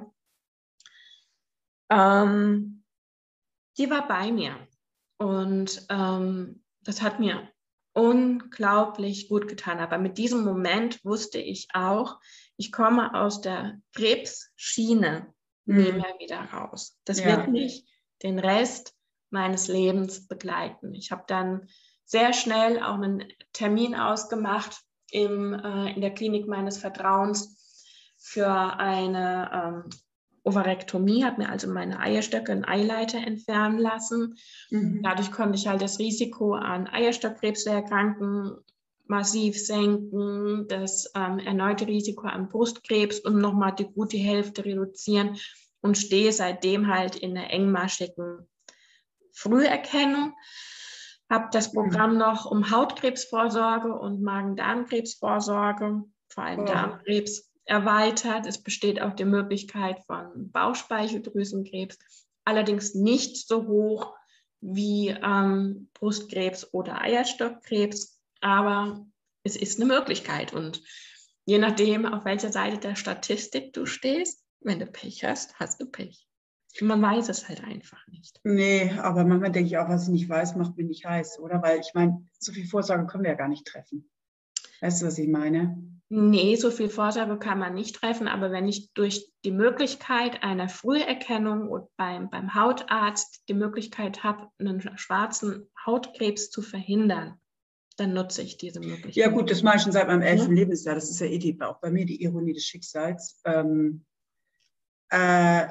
Ähm, die war bei mir und ähm, das hat mir unglaublich gut getan. Aber mit diesem Moment wusste ich auch, ich komme aus der Krebsschiene nie Mhm. mehr wieder raus. Das Ja. wird mich den Rest meines Lebens begleiten. Ich habe dann sehr schnell auch einen Termin ausgemacht im, äh, in der Klinik meines Vertrauens für eine ähm, Ovarektomie, habe mir also meine Eierstöcke und Eileiter entfernen lassen. Mhm. Dadurch konnte ich halt das Risiko an Eierstockkrebs zu erkranken massiv senken, das ähm, erneute Risiko an Brustkrebs um nochmal die gute Hälfte reduzieren und stehe seitdem halt in der engmaschigen Früherkennung. Habe das Programm noch um Hautkrebsvorsorge und Magen-Darm-Krebsvorsorge, vor allem Oh. Darmkrebs, erweitert. Es besteht auch die Möglichkeit von Bauchspeicheldrüsenkrebs, allerdings nicht so hoch wie ähm, Brustkrebs oder Eierstockkrebs, aber es ist eine Möglichkeit und je nachdem, auf welcher Seite der Statistik du stehst, wenn du Pech hast, hast du Pech. Und man weiß es halt einfach nicht. Nee, aber manchmal denke ich auch, was ich nicht weiß, macht mich nicht heiß, oder? Weil ich meine, so viel Vorsorge können wir ja gar nicht treffen. Weißt du, was ich meine? Nee, so viel Vorsorge kann man nicht treffen, aber wenn ich durch die Möglichkeit einer Früherkennung und beim, beim Hautarzt die Möglichkeit habe, einen schwarzen Hautkrebs zu verhindern, dann nutze ich diese Möglichkeit. Ja gut, das mache ich schon seit meinem elften Ja. Lebensjahr. Das ist ja eh die, auch bei mir die Ironie des Schicksals. Ähm, äh,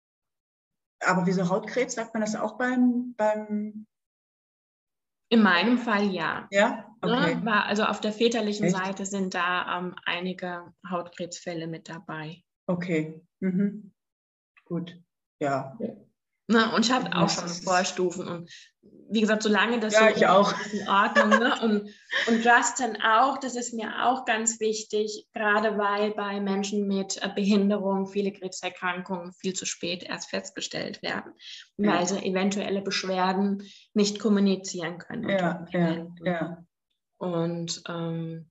aber wieso Hautkrebs? Sagt man das auch beim, beim In meinem Fall ja. Ja? Okay. Ne? War, also auf der väterlichen Echt? Seite sind da ähm, einige Hautkrebsfälle mit dabei. Okay. Mhm. Gut. Ja. Ja. Ne? Und ich habe auch Das schon ist- Vorstufen. Und wie gesagt, solange das Ja, so ich auch. ist, in Ordnung. Ne? Und, und Justin auch, das ist mir auch ganz wichtig, gerade weil bei Menschen mit äh, Behinderung viele Krebserkrankungen viel zu spät erst festgestellt werden, Ja. weil sie eventuelle Beschwerden nicht kommunizieren können. unter Ja, ja, Umständen. ja. Und ähm,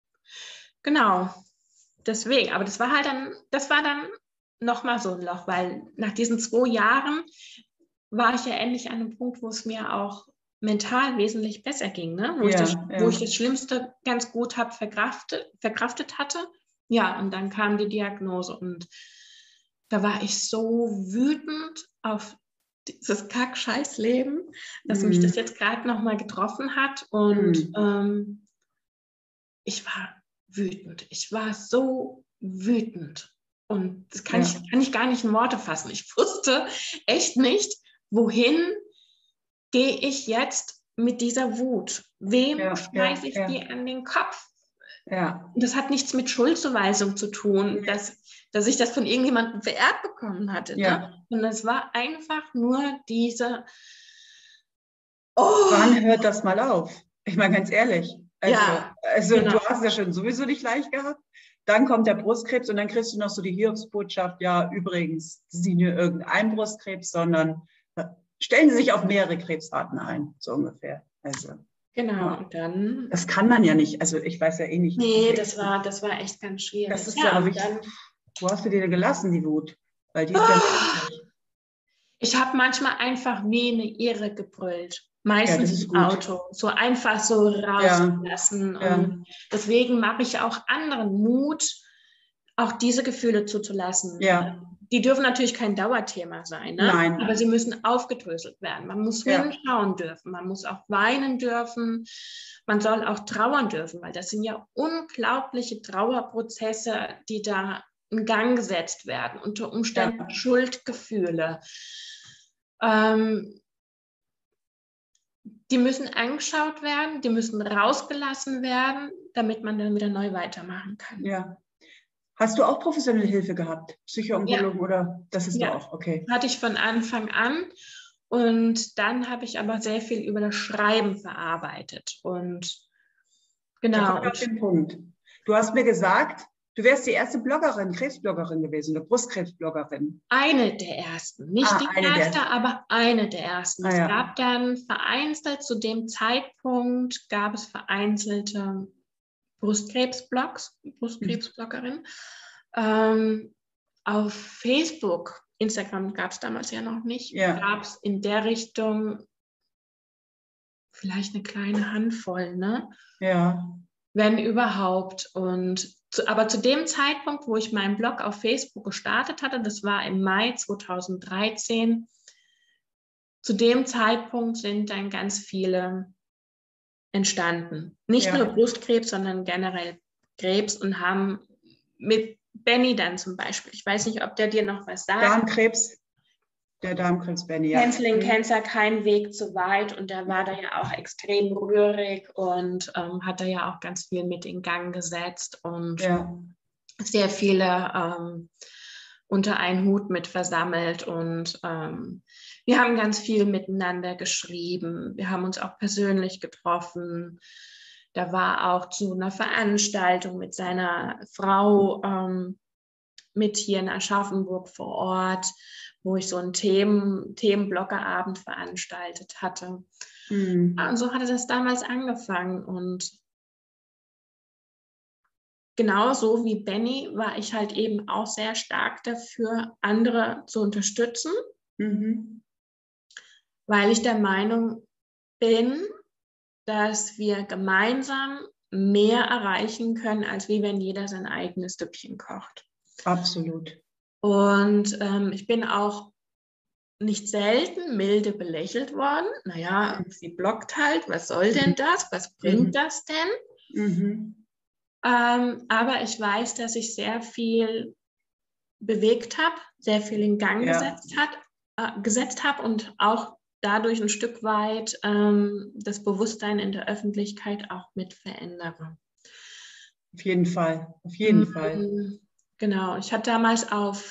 genau, deswegen, aber das war halt dann, das war dann nochmal so ein Loch, weil nach diesen zwei Jahren war ich ja endlich an einem Punkt, wo es mir auch mental wesentlich besser ging, ne? wo, Ja, ich das, ja. wo ich das Schlimmste ganz gut hab verkraftet, verkraftet hatte. Ja, und dann kam die Diagnose und da war ich so wütend auf dieses Kack-Scheiß-Leben, dass mich das Mhm. jetzt gerade nochmal getroffen hat und Mhm. ähm, ich war wütend. Ich war so wütend. Und das kann, Ja. ich, kann ich gar nicht in Worte fassen. Ich wusste echt nicht, wohin gehe ich jetzt mit dieser Wut? Wem Ja, schmeiße ja, ich ja. die an den Kopf? Ja, Und das hat nichts mit Schuldzuweisung zu tun, Nee. dass, dass ich das von irgendjemandem vererbt bekommen hatte. Ne? Ja. Und es war einfach nur diese, oh, wann hört das mal auf? Ich meine, ganz ehrlich. Also, Ja, also genau. du hast es ja schon sowieso nicht leicht gehabt. Dann kommt der Brustkrebs und dann kriegst du noch so die Hiobsbotschaft, ja, übrigens, das ist nicht nur irgendein Brustkrebs, sondern äh, stellen Sie sich auf mehrere Krebsarten ein, so ungefähr. Also, genau. ja. Und dann, Das kann man ja nicht. Also ich weiß ja eh nicht. nee, das war, das war echt ganz schwierig. Das ist ja, ja, und wirklich, dann, wo hast du die denn gelassen, die Wut? Weil die ist ja menschlich. ich habe manchmal einfach wie eine Irre gebrüllt. Ja, Meistens das ist im gut. Auto. So einfach so rausgelassen. Ja. Und deswegen mache ich auch anderen Mut, auch diese Gefühle zuzulassen. Ja. Die dürfen natürlich kein Dauerthema sein, ne? Nein. Aber sie müssen aufgedröselt werden. Man muss Ja. hinschauen dürfen, man muss auch weinen dürfen, man soll auch trauern dürfen, weil das sind ja unglaubliche Trauerprozesse, die da in Gang gesetzt werden, unter Umständen Ja. Schuldgefühle. Ähm, die müssen angeschaut werden, die müssen rausgelassen werden, damit man dann wieder neu weitermachen kann. Ja. Hast du auch professionelle Hilfe gehabt? Psychoonkologen Ja. oder? Das ist Ja. du auch, okay. Hatte ich von Anfang an. Und dann habe ich aber sehr viel über das Schreiben verarbeitet. Und Da genau. kommen wir auf den Punkt. Du hast mir gesagt, du wärst die erste Bloggerin, Krebsbloggerin gewesen, eine Brustkrebsbloggerin. Eine der ersten. Nicht Ah, die eine der- erste, aber eine der ersten. Ah, es ja. gab dann vereinzelt, zu dem Zeitpunkt gab es vereinzelte Brustkrebsblogs, Brustkrebsbloggerin. Ähm, auf Facebook, Instagram gab es damals ja noch nicht, Ja. gab es in der Richtung vielleicht eine kleine Handvoll, ne? Ja. Wenn überhaupt. Und zu, aber zu dem Zeitpunkt, wo ich meinen Blog auf Facebook gestartet hatte, das war im Mai zweitausenddreizehn, zu dem Zeitpunkt sind dann ganz viele entstanden. Nicht Ja. nur Brustkrebs, sondern generell Krebs und haben mit Benny dann zum Beispiel, ich weiß nicht, ob der dir noch was sagt. Darmkrebs, der Darmkrebs Benny. Ja. Canceling Mhm. Cancer, kein Weg zu weit, und der war da ja auch extrem rührig und ähm, hat da ja auch ganz viel mit in Gang gesetzt und Ja. sehr viele ähm, unter einen Hut mit versammelt, und ähm, wir haben ganz viel miteinander geschrieben. Wir haben uns auch persönlich getroffen. Da war auch zu einer Veranstaltung mit seiner Frau ähm, mit hier in Aschaffenburg vor Ort, wo ich so einen Themen, Themenbloggerabend veranstaltet hatte. Mhm. Und so hatte das damals angefangen, und genauso wie Benny war ich halt eben auch sehr stark dafür, andere zu unterstützen, Mhm. weil ich der Meinung bin, dass wir gemeinsam mehr erreichen können, als wie wenn jeder sein eigenes Süppchen kocht. Absolut. Und ähm, ich bin auch nicht selten milde belächelt worden. Naja, sie bloggt halt, was soll denn das? Was bringt Mhm. das denn? Mhm. Ähm, aber ich weiß, dass ich sehr viel bewegt habe, sehr viel in Gang Ja. gesetzt hat, äh, gesetzt habe und auch dadurch ein Stück weit ähm, das Bewusstsein in der Öffentlichkeit auch mit verändere. Auf jeden Fall. Auf jeden Mhm. Fall. Genau, ich hatte damals auf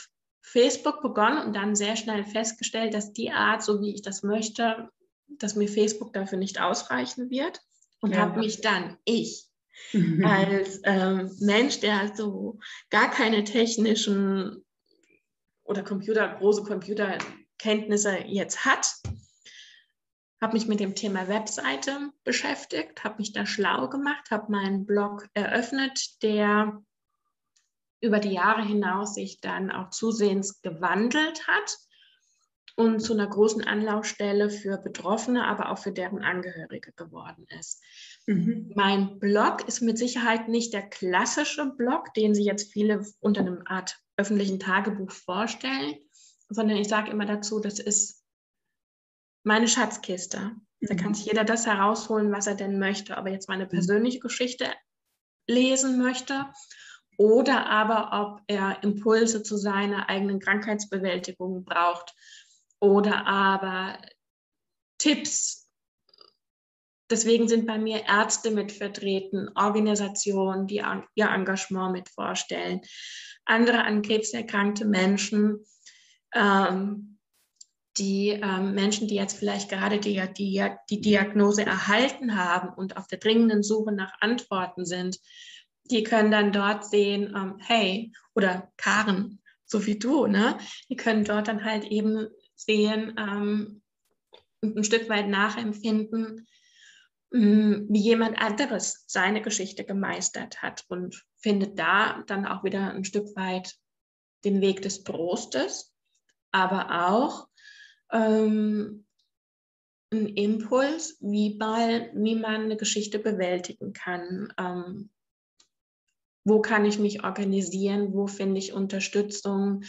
Facebook begonnen und dann sehr schnell festgestellt, dass die Art, so wie ich das möchte, dass mir Facebook dafür nicht ausreichen wird. Und ja. habe mich dann, ich, als ähm, Mensch, der halt so gar keine technischen oder Computer, große Computerkenntnisse jetzt hat, habe mich mit dem Thema Webseite beschäftigt, habe mich da schlau gemacht, habe meinen Blog eröffnet, der über die Jahre hinaus sich dann auch zusehends gewandelt hat und zu einer großen Anlaufstelle für Betroffene, aber auch für deren Angehörige geworden ist. Mhm. Mein Blog ist mit Sicherheit nicht der klassische Blog, den sich jetzt viele unter einer Art öffentlichen Tagebuch vorstellen, sondern ich sage immer dazu, das ist meine Schatzkiste. Da kann sich jeder das herausholen, was er denn möchte, ob er jetzt meine persönliche Geschichte lesen möchte oder aber ob er Impulse zu seiner eigenen Krankheitsbewältigung braucht oder aber Tipps. Deswegen sind bei mir Ärzte mit vertreten, Organisationen, die ihr Engagement mit vorstellen, andere an Krebs erkrankte Menschen, ähm, die ähm, Menschen, die jetzt vielleicht gerade die, die, die Diagnose erhalten haben und auf der dringenden Suche nach Antworten sind, die können dann dort sehen, ähm, hey, oder Karen, so wie du, ne? Die können dort dann halt eben sehen ähm, und ein Stück weit nachempfinden, mh, wie jemand anderes seine Geschichte gemeistert hat und findet da dann auch wieder ein Stück weit den Weg des Trostes, aber auch ähm, ein Impuls, wie, mal, wie man eine Geschichte bewältigen kann. Ähm, wo kann ich mich organisieren? Wo finde ich Unterstützung?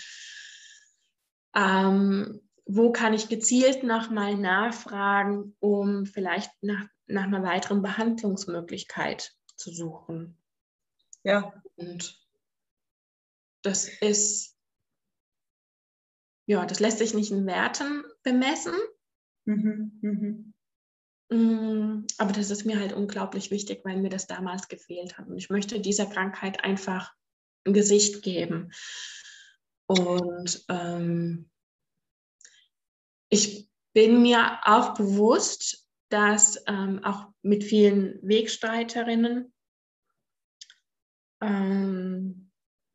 Ähm, wo kann ich gezielt nochmal nachfragen, um vielleicht nach, nach einer weiteren Behandlungsmöglichkeit zu suchen? Ja. Und das ist, ja, das lässt sich nicht in Werten bemessen. Mhm, mhm. Aber das ist mir halt unglaublich wichtig, weil mir das damals gefehlt hat. Und ich möchte dieser Krankheit einfach ein Gesicht geben. Und ähm, ich bin mir auch bewusst, dass ähm, auch mit vielen Wegstreiterinnen ähm,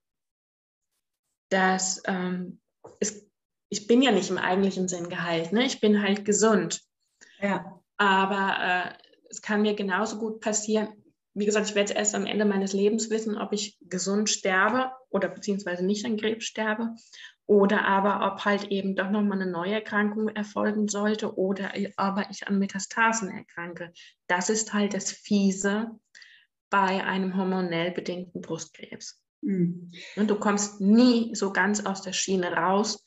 dass ähm, es, ich bin ja nicht im eigentlichen Sinn geheilt, ne? Ich bin halt gesund. Ja. Aber äh, es kann mir genauso gut passieren, wie gesagt, ich werde erst am Ende meines Lebens wissen, ob ich gesund sterbe oder beziehungsweise nicht an Krebs sterbe oder aber ob halt eben doch nochmal eine neue Erkrankung erfolgen sollte oder aber ich an Metastasen erkranke. Das ist halt das Fiese bei einem hormonell bedingten Brustkrebs. Mhm. Und du kommst nie so ganz aus der Schiene raus,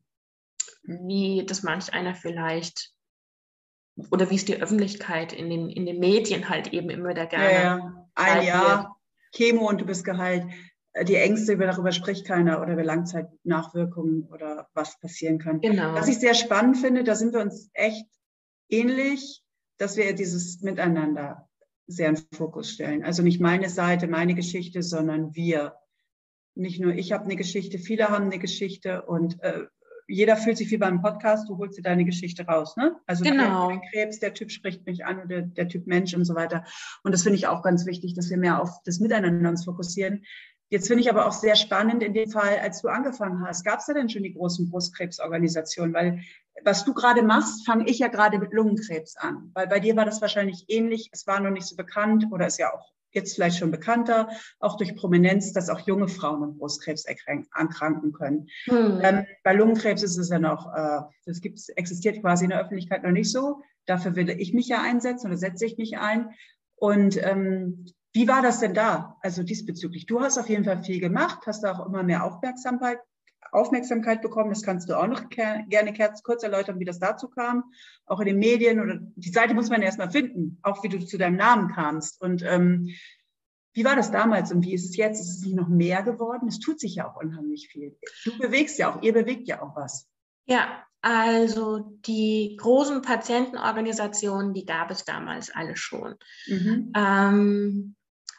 wie das manch einer vielleicht oder wie es die Öffentlichkeit in den, in den Medien halt eben immer wieder gerne. Ja, ja. Ein Jahr Chemo und du bist geheilt. Die Ängste, darüber spricht keiner oder über Langzeitnachwirkungen oder was passieren kann. Genau. Was ich sehr spannend finde, da sind wir uns echt ähnlich, dass wir dieses Miteinander sehr in den Fokus stellen. Also nicht meine Seite, meine Geschichte, sondern wir. Nicht nur ich habe eine Geschichte, viele haben eine Geschichte und äh, jeder fühlt sich wie beim Podcast, du holst dir deine Geschichte raus, ne? Also genau. Der Krebs, der Typ spricht mich an oder der Typ Mensch und so weiter. Und das finde ich auch ganz wichtig, dass wir mehr auf das Miteinander uns fokussieren. Jetzt finde ich aber auch sehr spannend in dem Fall, als du angefangen hast, gab es da denn schon die großen Brustkrebsorganisationen? Weil was du gerade machst, fange ich ja gerade mit Lungenkrebs an. Weil bei dir war das wahrscheinlich ähnlich, es war noch nicht so bekannt oder ist ja auch jetzt vielleicht schon bekannter, auch durch Prominenz, dass auch junge Frauen an Brustkrebs erkranken können. Hm. Ähm, bei Lungenkrebs ist es ja noch, äh, das gibt's, existiert quasi in der Öffentlichkeit noch nicht so. Dafür will ich mich ja einsetzen oder setze ich mich ein. Und ähm, wie war das denn da? Also diesbezüglich, du hast auf jeden Fall viel gemacht, hast da auch immer mehr Aufmerksamkeit, Aufmerksamkeit bekommen. Das kannst du auch noch gerne kurz erläutern, wie das dazu kam. Auch in den Medien oder die Seite muss man erstmal finden, auch wie du zu deinem Namen kamst. Und ähm, wie war das damals und wie ist es jetzt? Ist es nicht noch mehr geworden? Es tut sich ja auch unheimlich viel. Du bewegst ja auch, ihr bewegt ja auch was. Ja, also die großen Patientenorganisationen, die gab es damals alle schon. Mhm. Ähm,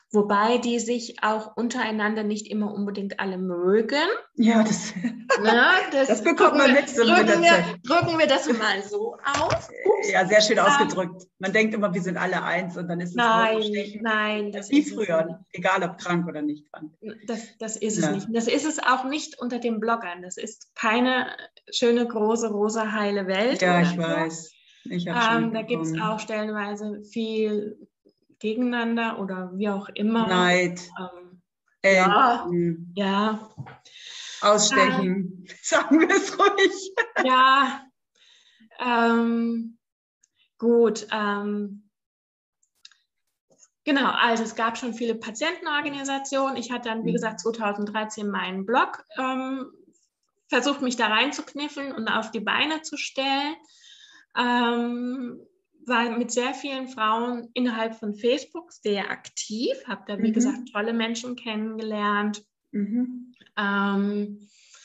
Wobei die sich auch untereinander nicht immer unbedingt alle mögen. Ja, das, Na, das, das bekommt man mit so mit der Zeit. Drücken wir das mal so aus. Ups. Ja, sehr schön ausgedrückt. Man denkt immer, wir sind alle eins und dann ist es nein, stechen. nein, das Wie ist früher, egal ob krank oder nicht krank. Das, das ist es Ja. nicht. Das ist es auch nicht unter den Bloggern. Das ist keine schöne, große, rosa, heile Welt. Ja, ich so. weiß. Ich habe Ähm, schon da gibt es auch stellenweise viel Gegeneinander oder wie auch immer. Neid. Ähm, Äh, ja, ja. Ausstechen. Ähm, sagen wir es ruhig. Ja. Ähm, gut. Ähm, genau, also es gab schon viele Patientenorganisationen. Ich hatte dann, wie gesagt, zweitausenddreizehn meinen Blog ähm, versucht, mich da reinzukniffeln und auf die Beine zu stellen. Ähm, war mit sehr vielen Frauen innerhalb von Facebook sehr aktiv, habe da, wie mhm. gesagt, tolle Menschen kennengelernt. Mhm. Ähm,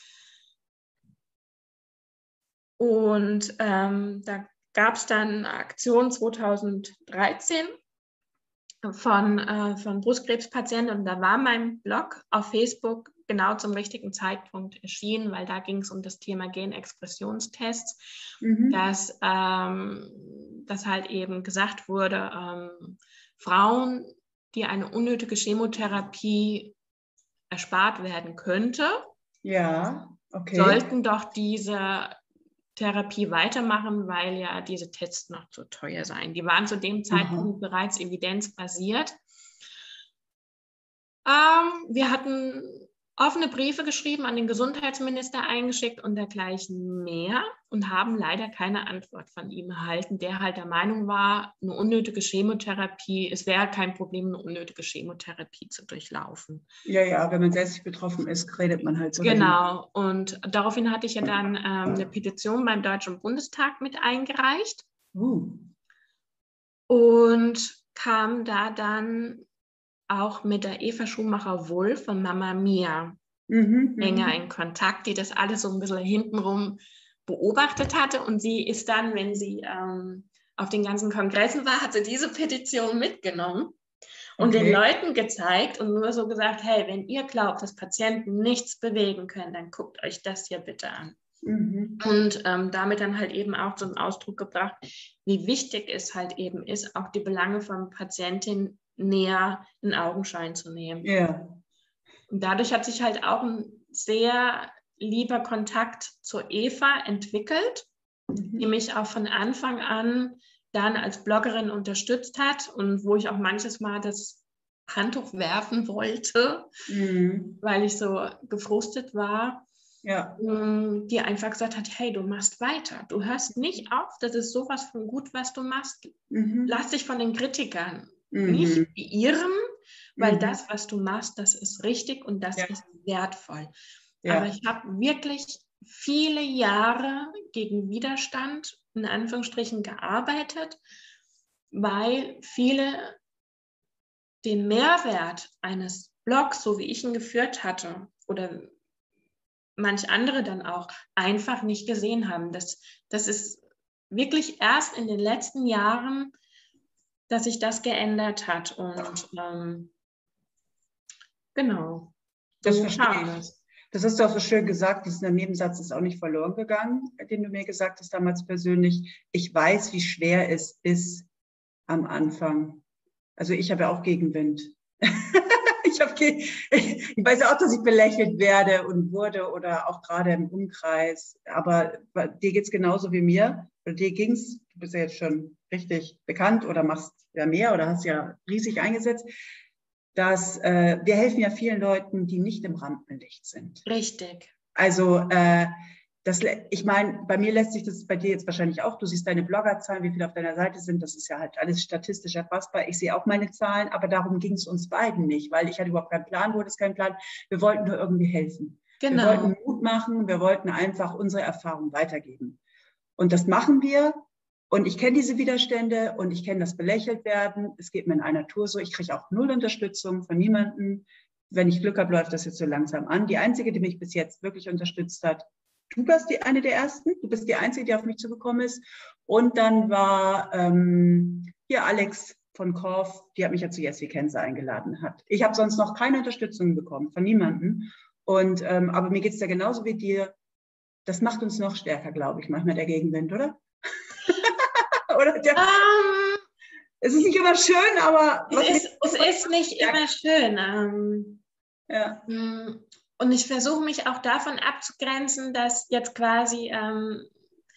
und ähm, da gab es dann eine Aktion zweitausenddreizehn von, äh, von Brustkrebspatienten und da war mein Blog auf Facebook genau zum richtigen Zeitpunkt erschienen, weil da ging es um das Thema Genexpressionstests, mhm. dass, ähm, dass halt eben gesagt wurde, ähm, Frauen, die eine unnötige Chemotherapie erspart werden könnte, ja, okay. sollten doch diese Therapie weitermachen, weil ja diese Tests noch zu teuer seien. Die waren zu dem Zeitpunkt Aha. bereits evidenzbasiert. Ähm, wir hatten offene Briefe geschrieben, an den Gesundheitsminister eingeschickt und dergleichen mehr und haben leider keine Antwort von ihm erhalten, der halt der Meinung war, eine unnötige Chemotherapie, es wäre kein Problem, eine unnötige Chemotherapie zu durchlaufen. Ja, ja, wenn man selbst betroffen ist, redet man halt so. Genau, dahin. Und daraufhin hatte ich ja dann ähm, eine Petition beim Deutschen Bundestag mit eingereicht uh. und kam da dann auch mit der Eva Schumacher-Wulff von Mama Mia mhm, enger in Kontakt, die das alles so ein bisschen hintenrum beobachtet hatte. Und sie ist dann, wenn sie ähm, auf den ganzen Kongressen war, hat sie diese Petition mitgenommen und okay. den Leuten gezeigt und nur so gesagt, hey, wenn ihr glaubt, dass Patienten nichts bewegen können, dann guckt euch das hier bitte an. Mhm. Und ähm, damit dann halt eben auch zum Ausdruck gebracht, wie wichtig es halt eben ist, auch die Belange von Patientinnen näher in Augenschein zu nehmen. Ja. Und dadurch hat sich halt auch ein sehr lieber Kontakt zur Eva entwickelt, mhm. die mich auch von Anfang an dann als Bloggerin unterstützt hat und wo ich auch manches Mal das Handtuch werfen wollte, mhm. weil ich so gefrustet war. Ja. Die einfach gesagt hat, hey, du machst weiter, du hörst nicht auf, das ist sowas von gut, was du machst. Mhm. Lass dich von den Kritikern mhm. nicht beirren, weil mhm. das, was du machst, das ist richtig und das ja. ist wertvoll. Ja. Aber ich habe wirklich viele Jahre gegen Widerstand, in Anführungsstrichen, gearbeitet, weil viele den Mehrwert eines Blogs, so wie ich ihn geführt hatte, oder manch andere dann auch einfach nicht gesehen haben. Das, das ist wirklich erst in den letzten Jahren, dass sich das geändert hat. Und ähm, genau. Das verstehe ich. Das hast du auch so schön gesagt, dieser Nebensatz ist auch nicht verloren gegangen, den du mir gesagt hast damals persönlich. Ich weiß, wie schwer es ist am Anfang. Also ich habe ja auch Gegenwind. Ich, hab, ich weiß auch, dass ich belächelt werde und wurde oder auch gerade im Umkreis. Aber dir geht es genauso wie mir. Oder dir ging es, du bist ja jetzt schon richtig bekannt oder machst ja mehr oder hast ja riesig eingesetzt, dass äh, wir helfen ja vielen Leuten, die nicht im Rampenlicht sind. Richtig. Also äh, das, ich meine, bei mir lässt sich das, bei dir jetzt wahrscheinlich auch, du siehst deine Bloggerzahlen, wie viele auf deiner Seite sind, das ist ja halt alles statistisch erfassbar. Ich sehe auch meine Zahlen, aber darum ging es uns beiden nicht, weil ich hatte überhaupt keinen Plan, du hattest keinen Plan. Wir wollten nur irgendwie helfen. Genau. Wir wollten Mut machen, wir wollten einfach unsere Erfahrung weitergeben. Und das machen wir. Und ich kenne diese Widerstände und ich kenne das belächelt werden. Es geht mir in einer Tour so, ich kriege auch null Unterstützung von niemandem. Wenn ich Glück habe, läuft das jetzt so langsam an. Die einzige, die mich bis jetzt wirklich unterstützt hat, du warst die eine der ersten. Du bist die einzige, die auf mich zugekommen ist. Und dann war ähm, hier Alex von Korf, die hat mich ja zu Yes We Cancer eingeladen hat. Ich habe sonst noch keine Unterstützung bekommen, von niemandem. Und, ähm, aber mir geht es ja genauso wie dir. Das macht uns noch stärker, glaube ich, manchmal der Gegenwind, oder? oder der, um, es ist nicht immer schön, aber... Es ist, es ist nicht ja. immer schön. Ähm, ja. Und ich versuche mich auch davon abzugrenzen, dass jetzt quasi... Ähm,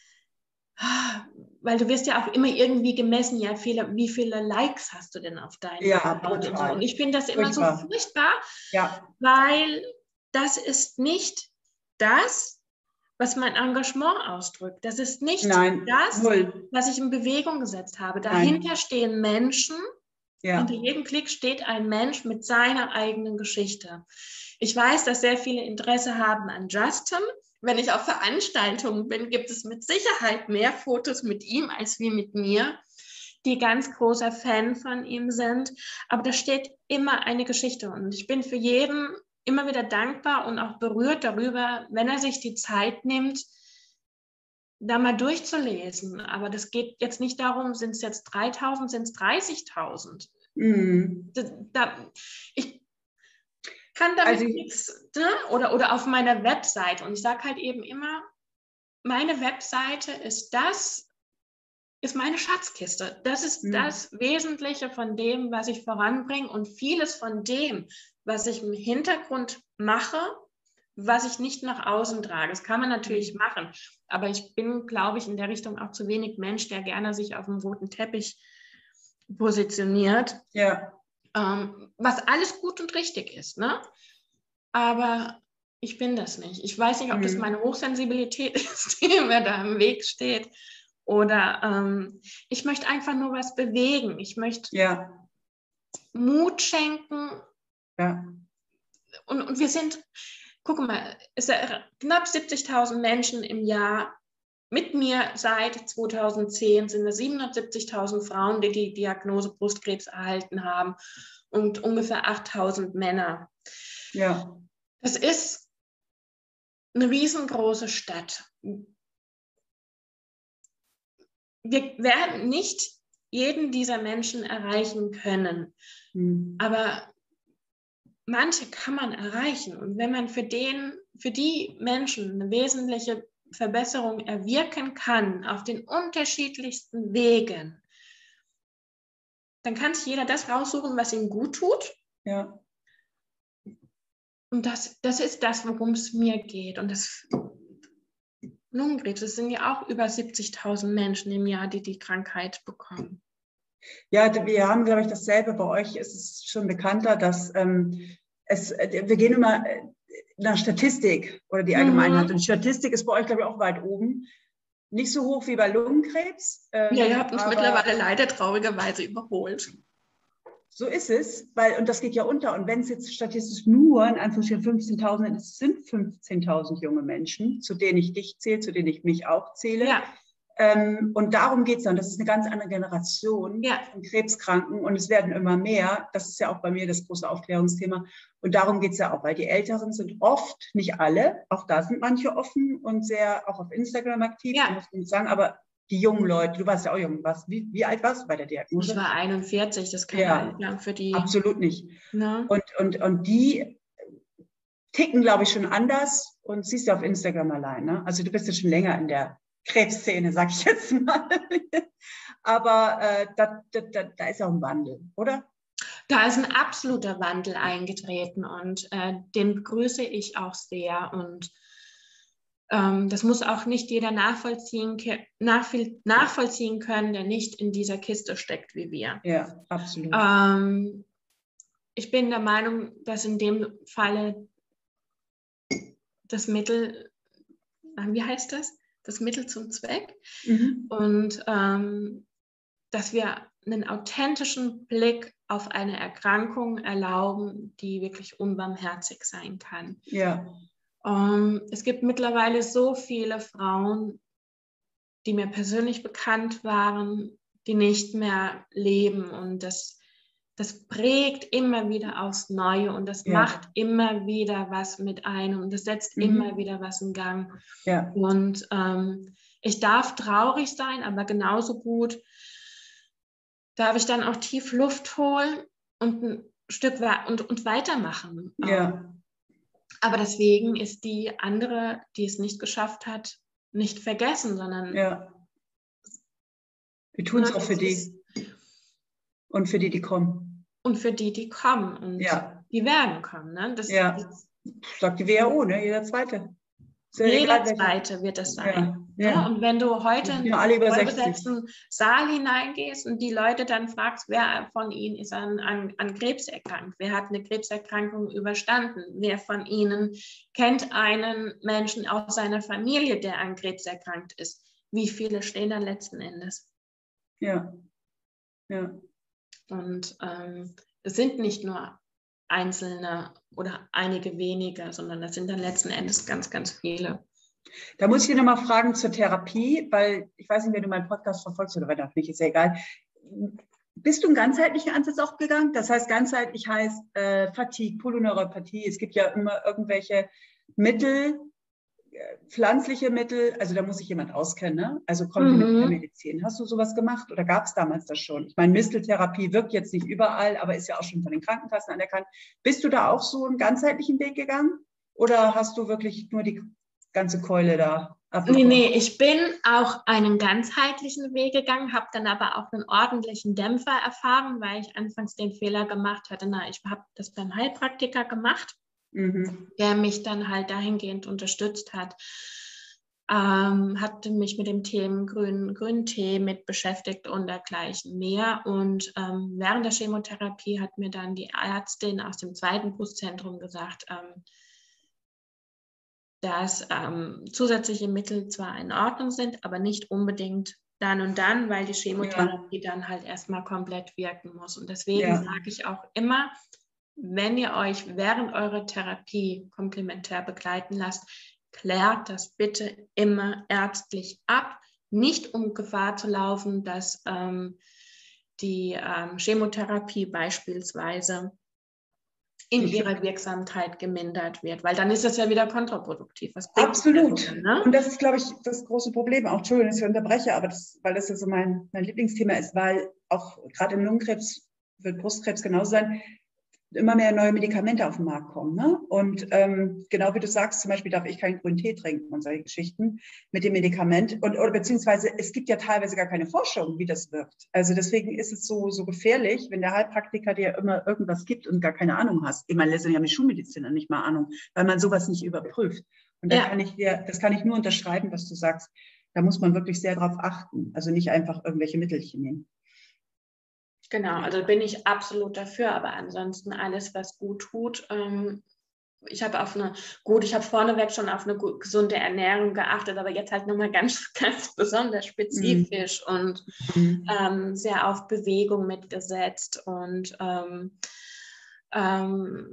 weil du wirst ja auch immer irgendwie gemessen, ja, viele, wie viele Likes hast du denn auf deinem ja, Account und so. Und ich finde das immer furchtbar. so furchtbar, ja. weil das ist nicht das, was mein Engagement ausdrückt. Das ist nicht Nein, das, null. was ich in Bewegung gesetzt habe. Dahinter Nein. stehen Menschen, ja. hinter jedem Klick steht ein Mensch mit seiner eigenen Geschichte. Ich weiß, dass sehr viele Interesse haben an Justin. Wenn ich auf Veranstaltungen bin, gibt es mit Sicherheit mehr Fotos mit ihm als wie mit mir, die ganz großer Fan von ihm sind. Aber da steht immer eine Geschichte. Und ich bin für jeden immer wieder dankbar und auch berührt darüber, wenn er sich die Zeit nimmt, da mal durchzulesen. Aber das geht jetzt nicht darum, sind es jetzt dreitausend, sind es dreißigtausend. Mhm. Da, da, ich kann damit also, nichts, ne? oder, oder auf meiner Website. Und ich sage halt eben immer, meine Webseite ist das, ist meine Schatzkiste. Das ist mhm. das Wesentliche von dem, was ich voranbringe. Und vieles von dem, was ich im Hintergrund mache, was ich nicht nach außen trage. Das kann man natürlich mhm. machen. Aber ich bin, glaube ich, in der Richtung auch zu wenig Mensch, der gerne sich auf dem roten Teppich positioniert. Ja. Ähm, was alles gut und richtig ist, ne? Aber ich bin das nicht. Ich weiß nicht, ob mhm. das meine Hochsensibilität ist, die mir da im Weg steht. Oder ähm, ich möchte einfach nur was bewegen. Ich möchte ja. Mut schenken. Ja. Und, und wir sind, guck mal, es sind knapp siebzigtausend Menschen im Jahr. Mit mir seit zweitausendzehn sind es siebenhundertsiebzigtausend Frauen, die die Diagnose Brustkrebs erhalten haben und ungefähr achttausend Männer. Ja. Das ist eine riesengroße Stadt. Wir werden nicht jeden dieser Menschen erreichen können, mhm. aber manche kann man erreichen. Und wenn man für, den, für die Menschen eine wesentliche Verbesserung erwirken kann, auf den unterschiedlichsten Wegen, dann kann sich jeder das raussuchen, was ihm gut tut. Ja. Und das, das ist das, worum es mir geht. Und das Lungenkrebs, es sind ja auch über siebzigtausend Menschen im Jahr, die die Krankheit bekommen. Ja, wir haben, glaube ich, dasselbe. Bei euch ist es schon bekannter, dass ähm, es, wir gehen immer nach Statistik oder die Allgemeinheit. Mhm. Und Statistik ist bei euch, glaube ich, auch weit oben. Nicht so hoch wie bei Lungenkrebs. Ähm, ja, ihr habt uns mittlerweile leider traurigerweise überholt. So ist es, weil, und das geht ja unter. Und wenn es jetzt statistisch nur in Anführungsstrichen fünfzehntausend sind, es sind fünfzehntausend junge Menschen, zu denen ich dich zähle, zu denen ich mich auch zähle. Ja. Ähm, und darum geht es dann. Das ist eine ganz andere Generation ja. von Krebskranken und es werden immer mehr. Das ist ja auch bei mir das große Aufklärungsthema. Und darum geht es ja auch, weil die Älteren sind oft, nicht alle, auch da sind manche offen und sehr auch auf Instagram aktiv, ja. muss man nicht sagen, aber die jungen Leute, du warst ja auch jung, was, wie, wie alt warst du bei der Diagnose? Ich war einundvierzig, das kann ja, ja für die. Absolut nicht. No. Und, und, und die ticken, glaube ich, schon anders und siehst du auf Instagram allein. Ne? Also du bist ja schon länger in der Krebsszene, sag ich jetzt mal. Aber äh, da, da, da ist auch ein Wandel, oder? Da ist ein absoluter Wandel eingetreten und äh, den begrüße ich auch sehr. Und ähm, das muss auch nicht jeder nachvollziehen, nachvollziehen können, der nicht in dieser Kiste steckt wie wir. Ja, absolut. Ähm, ich bin der Meinung, dass in dem Falle das Mittel, wie heißt das? Das Mittel zum Zweck. Mhm. Und ähm, dass wir einen authentischen Blick auf eine Erkrankung erlauben, die wirklich unbarmherzig sein kann. Ja. Ähm, es gibt mittlerweile so viele Frauen, die mir persönlich bekannt waren, die nicht mehr leben. Und das, das prägt immer wieder aufs Neue und das ja. macht immer wieder was mit einem und das setzt mhm. immer wieder was in Gang. Ja. Und ähm, ich darf traurig sein, aber genauso gut darf ich dann auch tief Luft holen und ein Stück und, und weitermachen. Ja. Aber deswegen ist die andere, die es nicht geschafft hat, nicht vergessen, sondern ja. Wir tun es auch für die. Und für die, die kommen. Und für die, die kommen. Und ja. die werden kommen. Ne? Das, ja. das sagt die W H O, ne? Jeder Zweite. Jeder Zweite wird es sein. Ja, ja. Und wenn du heute in einen vollbesetzten Saal hineingehst und die Leute dann fragst, wer von ihnen ist an, an, an Krebs erkrankt, wer hat eine Krebserkrankung überstanden, wer von ihnen kennt einen Menschen aus seiner Familie, der an Krebs erkrankt ist, wie viele stehen dann letzten Endes? Ja, ja. Und ähm, es sind nicht nur Einzelne oder einige wenige, sondern das sind dann letzten Endes ganz, ganz viele. Da muss ich dich nochmal fragen zur Therapie, weil ich weiß nicht, wenn du meinen Podcast verfolgst oder weiter, finde ich, ist ja egal. Bist du einen ganzheitlichen Ansatz auch gegangen? Das heißt, ganzheitlich heißt äh, Fatigue, Polyneuropathie. Es gibt ja immer irgendwelche Mittel, pflanzliche Mittel, also da muss sich jemand auskennen, ne? Also Komplementärmedizin. Mhm. Hast du sowas gemacht oder gab es damals das schon? Ich meine, Misteltherapie wirkt jetzt nicht überall, aber ist ja auch schon von den Krankenkassen anerkannt. Bist du da auch so einen ganzheitlichen Weg gegangen oder hast du wirklich nur die ganze Keule da abbekommen? Nee, nee, ich bin auch einen ganzheitlichen Weg gegangen, habe dann aber auch einen ordentlichen Dämpfer erfahren, weil ich anfangs den Fehler gemacht hatte. Na, ich habe das beim Heilpraktiker gemacht. Mhm. Der mich dann halt dahingehend unterstützt hat, ähm, hatte mich mit dem Thema grünen Grüntee mit beschäftigt und dergleichen mehr. Und ähm, während der Chemotherapie hat mir dann die Ärztin aus dem zweiten Brustzentrum gesagt, ähm, dass ähm, zusätzliche Mittel zwar in Ordnung sind, aber nicht unbedingt dann und dann, weil die Chemotherapie ja. dann halt erstmal komplett wirken muss. Und deswegen ja. sage ich auch immer, wenn ihr euch während eurer Therapie komplementär begleiten lasst, klärt das bitte immer ärztlich ab, nicht um Gefahr zu laufen, dass ähm, die ähm, Chemotherapie beispielsweise in ihrer Wirksamkeit gemindert wird, weil dann ist das ja wieder kontraproduktiv. Was Absolut. Denn, ne? Und das ist, glaube ich, das große Problem. Auch Entschuldigung, dass ich unterbreche, aber das, weil das ja so mein, mein Lieblingsthema ist, weil auch gerade im Lungenkrebs wird Brustkrebs genauso sein, immer mehr neue Medikamente auf den Markt kommen. Ne? Und ähm, genau wie du sagst, zum Beispiel darf ich keinen grünen Tee trinken und solche Geschichten mit dem Medikament. Und, oder beziehungsweise es gibt ja teilweise gar keine Forschung, wie das wirkt. Also deswegen ist es so, so gefährlich, wenn der Heilpraktiker dir immer irgendwas gibt und gar keine Ahnung hast. Ich meine, letztendlich haben die Schulmediziner nicht mal Ahnung, weil man sowas nicht überprüft. Und da ja. kann ich dir, das kann ich nur unterschreiben, was du sagst. Da muss man wirklich sehr drauf achten. Also nicht einfach irgendwelche Mittelchen nehmen. Genau, also bin ich absolut dafür, aber ansonsten alles, was gut tut. Ähm, ich habe auf eine, gut, ich habe vorneweg schon auf eine gut, gesunde Ernährung geachtet, aber jetzt halt nochmal ganz, ganz besonders spezifisch mhm. und mhm. Ähm, sehr auf Bewegung mitgesetzt und ähm, ähm,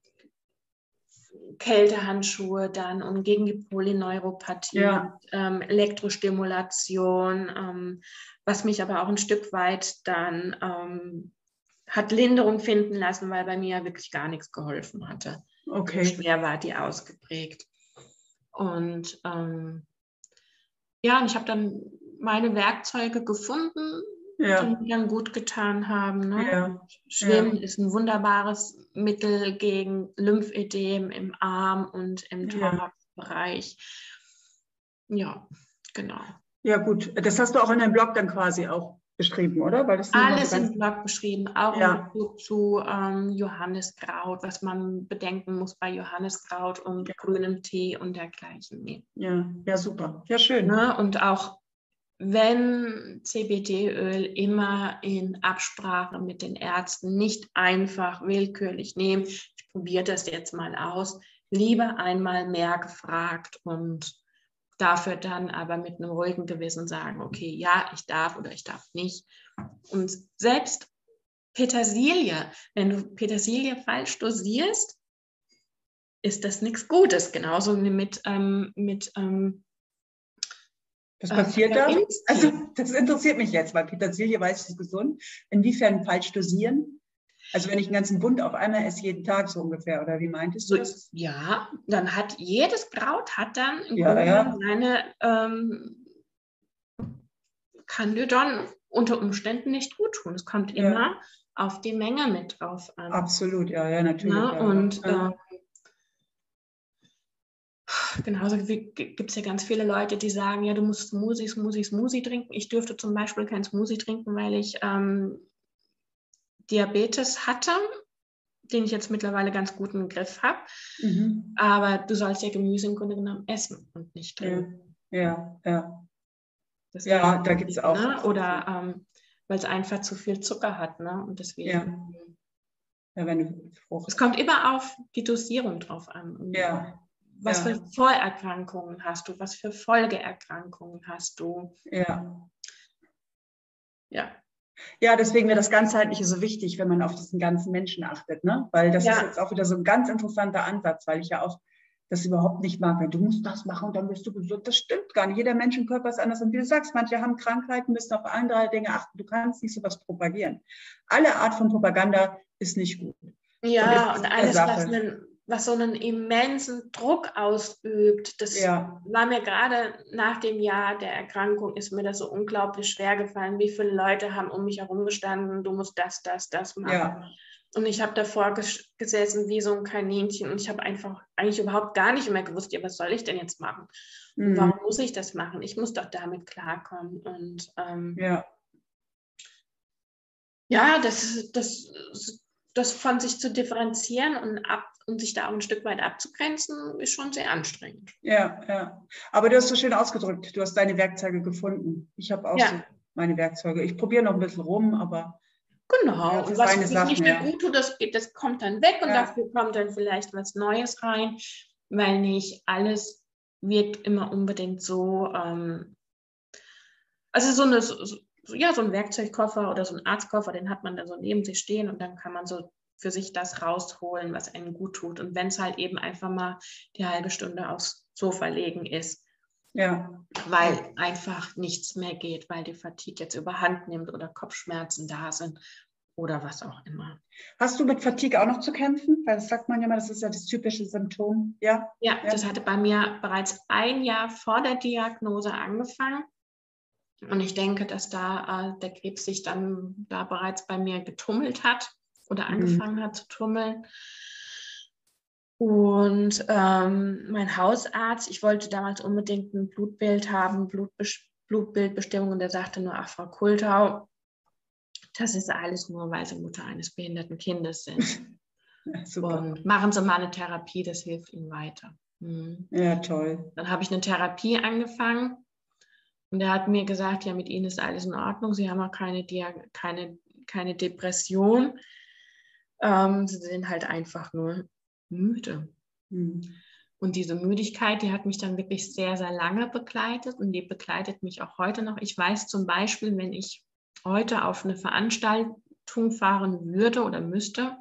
Kältehandschuhe dann und gegen die Polyneuropathie, ja. ähm, Elektrostimulation, ähm, was mich aber auch ein Stück weit dann ähm, hat Linderung finden lassen, weil bei mir wirklich gar nichts geholfen hatte. Okay. So schwer war die ausgeprägt. Und ähm, ja, und ich habe dann meine Werkzeuge gefunden, ja. die mir dann gut getan haben. Ne? Ja. Schwimmen ja. ist ein wunderbares Mittel gegen Lymphödem im Arm und im Thoraxbereich. Ja. ja, genau. Ja gut, das hast du auch in deinem Blog dann quasi auch beschrieben, oder? Weil das alles so im Blog beschrieben, auch ja. in Bezug zu ähm, Johanniskraut, was man bedenken muss bei Johanniskraut und ja. grünem Tee und dergleichen. Nee. Ja, ja, super. Ja, schön. Ne? Und auch wenn C B D-Öl immer in Absprache mit den Ärzten, nicht einfach willkürlich nehmen, ich probiere das jetzt mal aus, lieber einmal mehr gefragt und dafür dann aber mit einem ruhigen Gewissen sagen, okay, ja, ich darf oder ich darf nicht. Und selbst Petersilie, wenn du Petersilie falsch dosierst, ist das nichts Gutes. Genauso mit, ähm, mit ähm, was passiert da? Also das interessiert mich jetzt, weil Petersilie weiß, ist gesund. Inwiefern falsch dosieren? Also wenn ich einen ganzen Bund auf einmal esse, jeden Tag so ungefähr, oder wie meintest du das? Ja, dann hat jedes Kraut hat dann im ja, Grunde ja. seine ähm, kann dir dann unter Umständen nicht gut tun. Es kommt Ja. immer auf die Menge mit drauf an. Absolut, ja, ja, natürlich. Ne? Ja, Und ja. ähm, genauso gibt es ja ganz viele Leute, die sagen, ja, du musst Smoothie, Smoothie, Smoothie trinken. Ich dürfte zum Beispiel kein Smoothie trinken, weil ich ähm, Diabetes hatte, den ich jetzt mittlerweile ganz gut im Griff habe. Mhm. Aber du sollst ja Gemüse im Grunde genommen essen und nicht trinken. Ja, ja. Deswegen, Ja, da gibt es auch. Ne? Oder ähm, weil es einfach zu viel Zucker hat. Ne? Und deswegen. Ja. Ja, wenn du Frucht. Es kommt immer auf die Dosierung drauf an. Und Ja. Was Ja. für Vorerkrankungen hast du? Was für Folgeerkrankungen hast du? Ja. Ja. Ja, deswegen wäre das Ganzheitliche so wichtig, wenn man auf diesen ganzen Menschen achtet, ne? Weil das Ja. ist jetzt auch wieder so ein ganz interessanter Ansatz, weil ich ja auch das überhaupt nicht mag, wenn du musst das machen und dann bist du gesund. Das stimmt gar nicht. Jeder Menschenkörper ist anders. Und wie du sagst, manche haben Krankheiten, müssen auf ein, drei Dinge achten. Du kannst nicht sowas propagieren. Alle Art von Propaganda ist nicht gut. Ja, und, und alles, was, einen, was so einen immensen Druck ausübt, das ja. war mir gerade nach dem Jahr der Erkrankung, ist mir das so unglaublich schwer gefallen. Wie viele Leute haben um mich herum gestanden, du musst das, das, das machen. Ja. Und ich habe davor ges gesessen wie so ein Kaninchen und ich habe einfach eigentlich überhaupt gar nicht mehr gewusst, ja, was soll ich denn jetzt machen? Mhm. Und warum muss ich das machen? Ich muss doch damit klarkommen. Und ähm, ja, ja das, das, das von sich zu differenzieren und, ab, und sich da auch ein Stück weit abzugrenzen, ist schon sehr anstrengend. Ja, ja. Aber du hast so schön ausgedrückt, du hast deine Werkzeuge gefunden. Ich habe auch ja. so meine Werkzeuge. Ich probiere noch ein bisschen rum, aber genau, ja, und was feine sich Sachen, nicht mehr ja. gut tut, das, geht, das kommt dann weg und Ja. dafür kommt dann vielleicht was Neues rein, weil nicht alles wirkt immer unbedingt so, ähm, also so, eine, so, ja, so ein Werkzeugkoffer oder so ein Arztkoffer, den hat man dann so neben sich stehen und dann kann man so für sich das rausholen, was einem gut tut. Und wenn es halt eben einfach mal die halbe Stunde aufs Sofa legen ist, Ja. weil einfach nichts mehr geht, weil die Fatigue jetzt überhand nimmt oder Kopfschmerzen da sind oder was auch immer. Hast du mit Fatigue auch noch zu kämpfen? Weil das sagt man ja mal, das ist ja das typische Symptom. Ja, ja, ja. Das hatte bei mir bereits ein Jahr vor der Diagnose angefangen. Und ich denke, dass da äh, der Krebs sich dann da bereits bei mir getummelt hat oder angefangen mhm. hat zu tummeln. Und ähm, mein Hausarzt, ich wollte damals unbedingt ein Blutbild haben, Blutbe- Blutbildbestimmung, und der sagte nur, ach, Frau Kultau, das ist alles nur, weil Sie Mutter eines behinderten Kindes sind. Ja, super. Und machen Sie mal eine Therapie, das hilft Ihnen weiter. Mhm. Ja, toll. Dann habe ich eine Therapie angefangen und er hat mir gesagt, ja, mit Ihnen ist alles in Ordnung, Sie haben auch keine, Diag- keine, keine Depression. Ähm, Sie sind halt einfach nur müde. Mhm. Und diese Müdigkeit, die hat mich dann wirklich sehr, sehr lange begleitet und die begleitet mich auch heute noch. Ich weiß zum Beispiel, wenn ich heute auf eine Veranstaltung fahren würde oder müsste,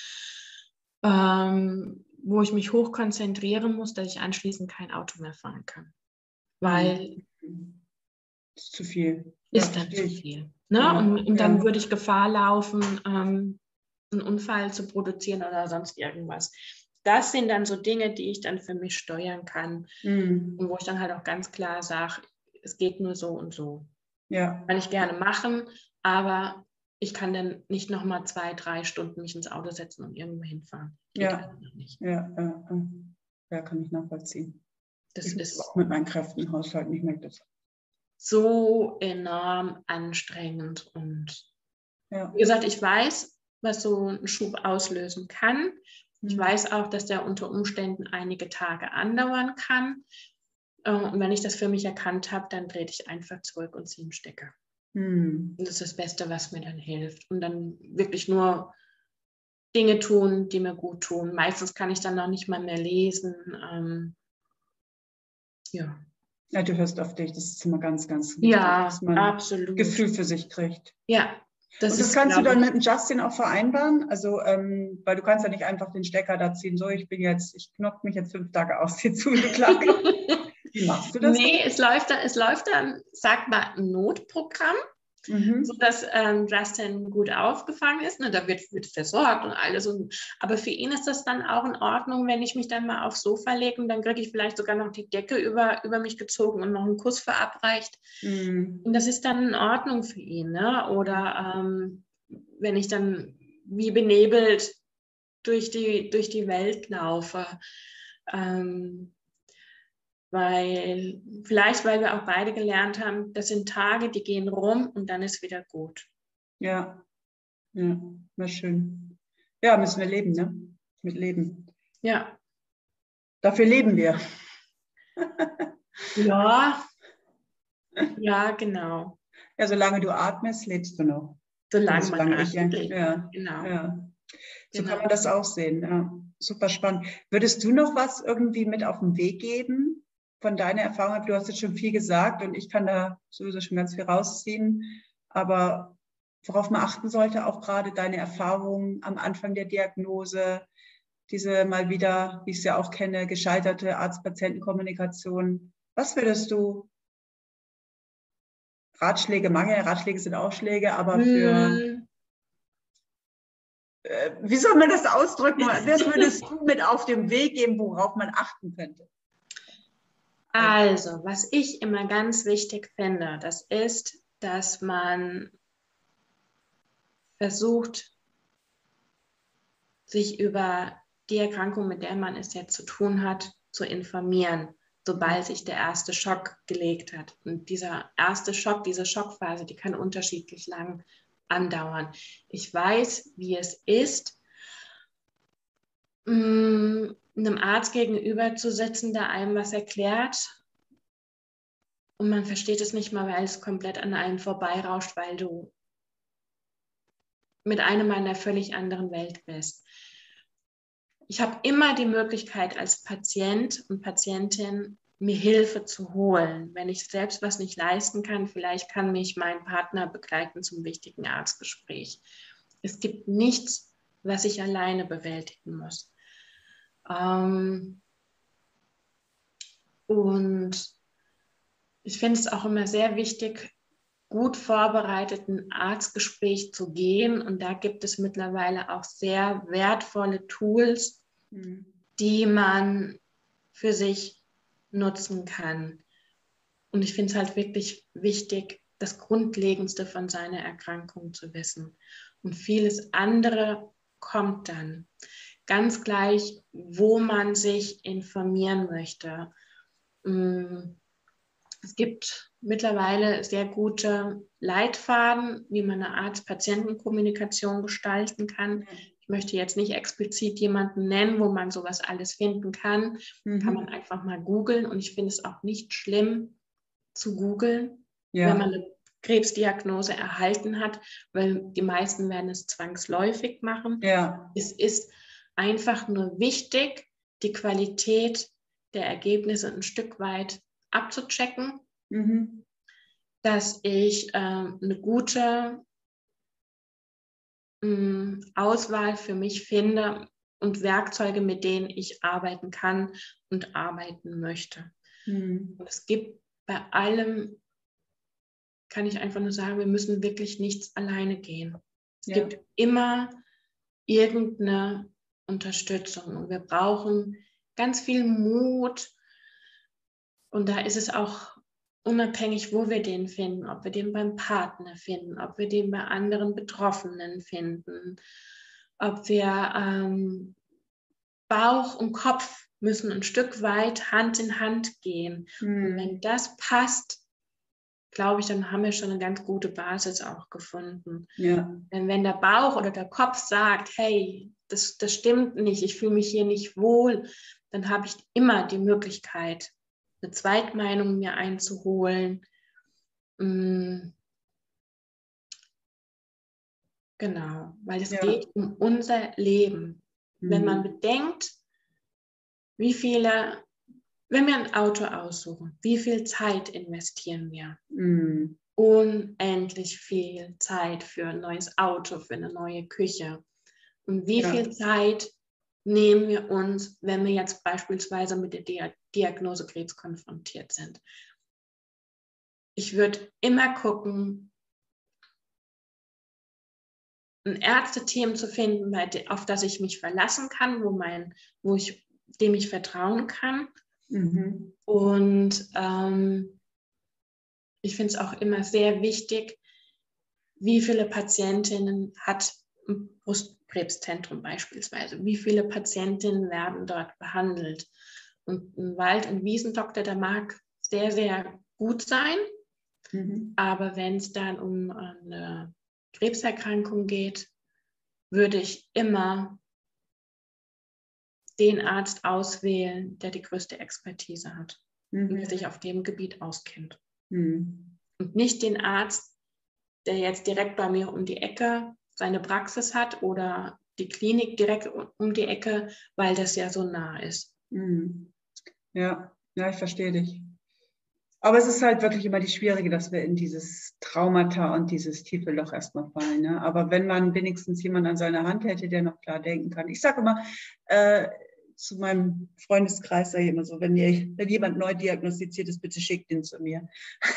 ähm, wo ich mich hoch konzentrieren muss, dass ich anschließend kein Auto mehr fahren kann. Weil das ist zu viel. Ist ja, dann zu viel. Ne? Ja, und, und dann ja. würde ich Gefahr laufen, ähm, einen Unfall zu produzieren oder sonst irgendwas. Das sind dann so Dinge, die ich dann für mich steuern kann mhm. und wo ich dann halt auch ganz klar sage, es geht nur so und so. Ja. Kann ich gerne machen, aber ich kann dann nicht nochmal zwei, drei Stunden mich ins Auto setzen und irgendwo hinfahren. Geht ja. halt noch nicht. Ja, ja, ja, kann ich nachvollziehen. Das ich ist auch mit meinen Kräften im Haushalt nicht mehr das. So enorm anstrengend und ja. wie gesagt, ich weiß, was so ein Schub auslösen kann. Ich mhm. weiß auch, dass der unter Umständen einige Tage andauern kann. Und wenn ich das für mich erkannt habe, dann drehe ich einfach zurück und ziehe einen Stecker. Mhm. Und das ist das Beste, was mir dann hilft. Und dann wirklich nur Dinge tun, die mir gut tun. Meistens kann ich dann noch nicht mal mehr lesen. Ähm, ja. Ja, du hörst auf dich. Das ist immer ganz, ganz wichtig, ja, dass man absolut. Gefühl für sich kriegt. Ja. Das und das ist, kannst du dann mit dem Justin auch vereinbaren? Also, ähm, weil du kannst ja nicht einfach den Stecker da ziehen, so, ich bin jetzt, ich knock mich jetzt fünf Tage aus, hier zu, klar. Wie machst du das? Nee, es läuft, da, es läuft dann, sag mal, ein Notprogramm. Mhm. so dass ähm, Justin gut aufgefangen ist. Ne? Da wird, wird versorgt und alles. Und, aber für ihn ist das dann auch in Ordnung, wenn ich mich dann mal aufs Sofa lege und dann kriege ich vielleicht sogar noch die Decke über, über mich gezogen und noch einen Kuss verabreicht. Mhm. Und das ist dann in Ordnung für ihn. Ne? Oder ähm, wenn ich dann wie benebelt durch die, durch die Welt laufe. Ähm, weil, vielleicht, weil wir auch beide gelernt haben, das sind Tage, die gehen rum und dann ist wieder gut. Ja, ja, war schön. Ja, müssen wir leben, ne? Mit Leben. Ja. Dafür leben wir. Ja, ja, genau. Ja, solange du atmest, lebst du noch. Solange Also, man solange ich, ja, atmet, ja, genau. ja. So Genau. kann man das auch sehen. Ja. Super spannend. Würdest du noch was irgendwie mit auf den Weg geben von deiner Erfahrung? Du hast jetzt schon viel gesagt und ich kann da sowieso schon ganz viel rausziehen. Aber worauf man achten sollte, auch gerade deine Erfahrungen am Anfang der Diagnose, diese mal wieder, wie ich es ja auch kenne, gescheiterte Arzt-Patienten-Kommunikation. Was würdest du, Ratschläge, Mangel, Ratschläge sind auch Schläge, aber für, Hm. äh, wie soll man das ausdrücken? Was würdest du mit auf den Weg geben, worauf man achten könnte? Also, was ich immer ganz wichtig finde, das ist, dass man versucht, sich über die Erkrankung, mit der man es jetzt zu tun hat, zu informieren, sobald sich der erste Schock gelegt hat. Und dieser erste Schock, diese Schockphase, die kann unterschiedlich lang andauern. Ich weiß, wie es ist, einem Arzt gegenüber zu sitzen, der einem was erklärt und man versteht es nicht mal, weil es komplett an einem vorbeirauscht, weil du mit einem in einer völlig anderen Welt bist. Ich habe immer die Möglichkeit als Patient und Patientin mir Hilfe zu holen. Wenn ich selbst was nicht leisten kann, vielleicht kann mich mein Partner begleiten zum wichtigen Arztgespräch. Es gibt nichts, was ich alleine bewältigen muss. Ähm, und ich finde es auch immer sehr wichtig, gut vorbereiteten Arztgespräch zu gehen. Und da gibt es mittlerweile auch sehr wertvolle Tools, mhm. die man für sich nutzen kann. Und ich finde es halt wirklich wichtig, das Grundlegendste von seiner Erkrankung zu wissen. Und vieles andere kommt dann. Ganz gleich, wo man sich informieren möchte. Es gibt mittlerweile sehr gute Leitfaden, wie man eine Arzt-Patienten-Kommunikation gestalten kann. Ich möchte jetzt nicht explizit jemanden nennen, wo man sowas alles finden kann. Mhm. Kann man einfach mal googeln. Und ich finde es auch nicht schlimm zu googeln, ja. wenn man eine Krebsdiagnose erhalten hat, weil die meisten werden es zwangsläufig machen. Ja. Es ist einfach nur wichtig, die Qualität der Ergebnisse ein Stück weit abzuchecken, mhm. dass ich ähm, eine gute ähm, Auswahl für mich finde und Werkzeuge, mit denen ich arbeiten kann und arbeiten möchte. Mhm. Und es gibt bei allem, kann ich einfach nur sagen, wir müssen wirklich nichts alleine gehen. Es ja. gibt immer irgendeine Unterstützung und wir brauchen ganz viel Mut. Und da ist es auch unabhängig, wo wir den finden, ob wir den beim Partner finden, ob wir den bei anderen Betroffenen finden, ob wir ähm, Bauch und Kopf müssen ein Stück weit Hand in Hand gehen. Mhm. Und wenn das passt, glaube ich, dann haben wir schon eine ganz gute Basis auch gefunden. Ja. Denn wenn der Bauch oder der Kopf sagt, hey, das, das stimmt nicht, ich fühle mich hier nicht wohl, dann habe ich immer die Möglichkeit, eine Zweitmeinung mir einzuholen. Genau, weil es ja. geht um unser Leben. Mhm. Wenn man bedenkt, wie viele, wenn wir ein Auto aussuchen, wie viel Zeit investieren wir? Mhm. Unendlich viel Zeit für ein neues Auto, für eine neue Küche. Und wie ja. viel Zeit nehmen wir uns, wenn wir jetzt beispielsweise mit der Di- Diagnose Krebs konfrontiert sind? Ich würde immer gucken, ein Ärzteteam zu finden, auf das ich mich verlassen kann, wo, mein, wo ich, dem ich vertrauen kann. Mhm. Und ähm, ich finde es auch immer sehr wichtig, wie viele Patientinnen hat ein Brustkrebszentrum beispielsweise, wie viele Patientinnen werden dort behandelt. Und ein Wald- und Wiesendoktor, der mag sehr, sehr gut sein, Mhm. aber wenn es dann um eine Krebserkrankung geht, würde ich immer den Arzt auswählen, der die größte Expertise hat Mhm. und der sich auf dem Gebiet auskennt. Mhm. Und nicht den Arzt, der jetzt direkt bei mir um die Ecke seine Praxis hat oder die Klinik direkt um die Ecke, weil das ja so nah ist. Mhm. Ja, ja, ich verstehe dich. Aber es ist halt wirklich immer die Schwierige, dass wir in dieses Traumata und dieses tiefe Loch erstmal fallen. Ne? Aber wenn man wenigstens jemanden an seiner Hand hätte, der noch klar denken kann. Ich sage immer äh, zu meinem Freundeskreis, sage ich immer so, wenn, ihr, wenn jemand neu diagnostiziert ist, bitte schickt ihn zu mir.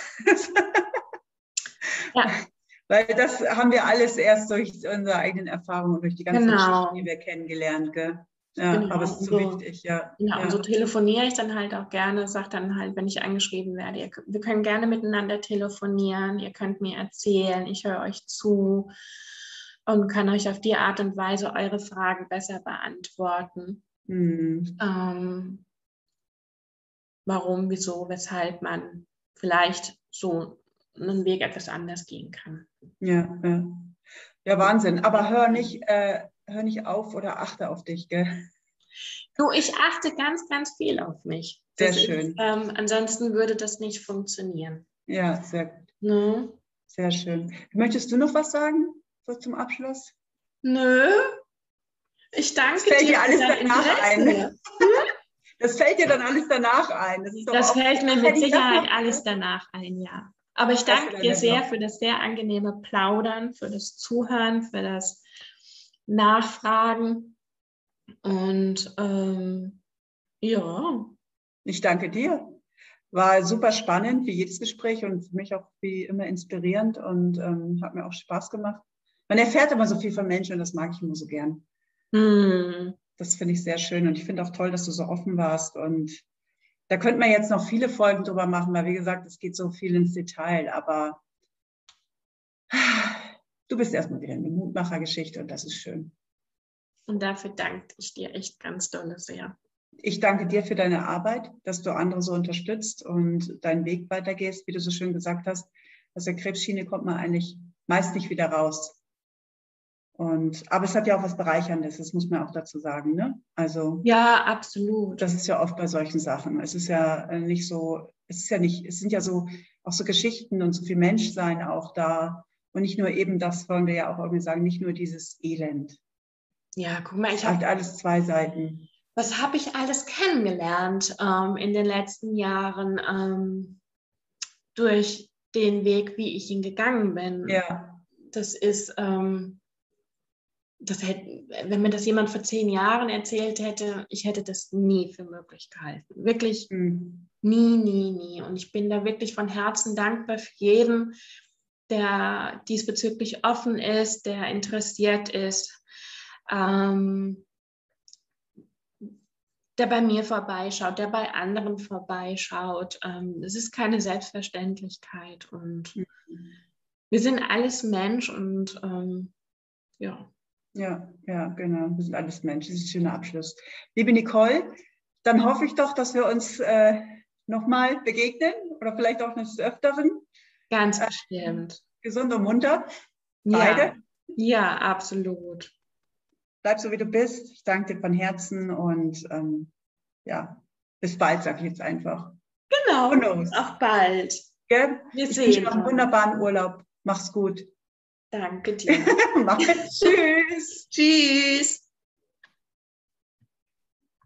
Ja. Weil das haben wir alles erst durch unsere eigenen Erfahrungen und durch die ganzen Genau. Geschichten, die wir kennengelernt. Gell? Ja, Genau. aber es ist so, so wichtig, ja. Ja, ja. und so telefoniere ich dann halt auch gerne, sage dann halt, wenn ich angeschrieben werde, ihr, wir können gerne miteinander telefonieren, ihr könnt mir erzählen, ich höre euch zu und kann euch auf die Art und Weise eure Fragen besser beantworten. Hm. Ähm, warum, wieso, weshalb man vielleicht so einen Weg etwas anders gehen kann. Ja, ja. Ja, Wahnsinn. Aber hör nicht, äh, hör nicht auf oder achte auf dich, gell? Du, ich achte ganz, ganz viel auf mich. Sehr Das schön. Ist, ähm, ansonsten würde das nicht funktionieren. Ja, sehr gut. Ne? Sehr schön. Möchtest du noch was sagen so zum Abschluss? Nö. Ich danke das fällt dir dir alles für dein danach Interesse. ein. Das fällt dir dann alles danach ein. Das, ist doch Das auch, fällt mir mit hätte ich das Sicherheit noch- alles danach ein, ja. Aber ich Das danke wäre dir nett sehr noch. für das sehr angenehme Plaudern, für das Zuhören, für das Nachfragen. Und ähm, ja. Ich danke dir. War super spannend, wie jedes Gespräch und für mich auch wie immer inspirierend und ähm, hat mir auch Spaß gemacht. Man erfährt immer so viel von Menschen und das mag ich immer so gern. Hm. Das finde ich sehr schön und ich finde auch toll, dass du so offen warst und da könnte man jetzt noch viele Folgen drüber machen, weil wie gesagt, es geht so viel ins Detail, aber du bist erstmal wieder eine Mutmachergeschichte und das ist schön. Und dafür danke ich dir echt ganz doll sehr. Ich danke dir für deine Arbeit, dass du andere so unterstützt und deinen Weg weitergehst, wie du so schön gesagt hast. Aus der Krebsschiene kommt man eigentlich meist nicht wieder raus. Und, aber es hat ja auch was Bereicherndes, das muss man auch dazu sagen. Ne? Also, ja, absolut. Das ist ja oft bei solchen Sachen. Es ist ja nicht so, es ist ja nicht, es sind ja so auch so Geschichten und so viel Menschsein auch da. Und nicht nur eben das, wollen wir ja auch irgendwie sagen, nicht nur dieses Elend. Ja, guck mal, ich habe habe alles zwei Seiten. Was habe ich alles kennengelernt ähm, in den letzten Jahren ähm, durch den Weg, wie ich ihn gegangen bin. Ja. Das ist, ähm, das hätte, wenn mir das jemand vor zehn Jahren erzählt hätte, ich hätte das nie für möglich gehalten. Wirklich Mhm. nie, nie, nie. Und ich bin da wirklich von Herzen dankbar für jeden, der diesbezüglich offen ist, der interessiert ist. Ähm, der bei mir vorbeischaut, der bei anderen vorbeischaut. Ähm, es ist keine Selbstverständlichkeit und mhm. wir sind alles Mensch und ähm, ja. Ja, ja, genau. Wir sind alles Menschen. Das ist ein schöner Abschluss. Liebe Nicole, dann hoffe ich doch, dass wir uns äh, nochmal begegnen oder vielleicht auch des Öfteren. Ganz bestimmt. Äh, gesund und munter. Beide. Ja, ja, absolut. Bleib so, wie du bist. Ich danke dir von Herzen und ähm, ja, bis bald, sage ich jetzt einfach. Genau, auch bald. Gell? Wir ich sehen wünsche dir einen wunderbaren Urlaub. Mach's gut. Danke dir. Mach. Tschüss. Tschüss.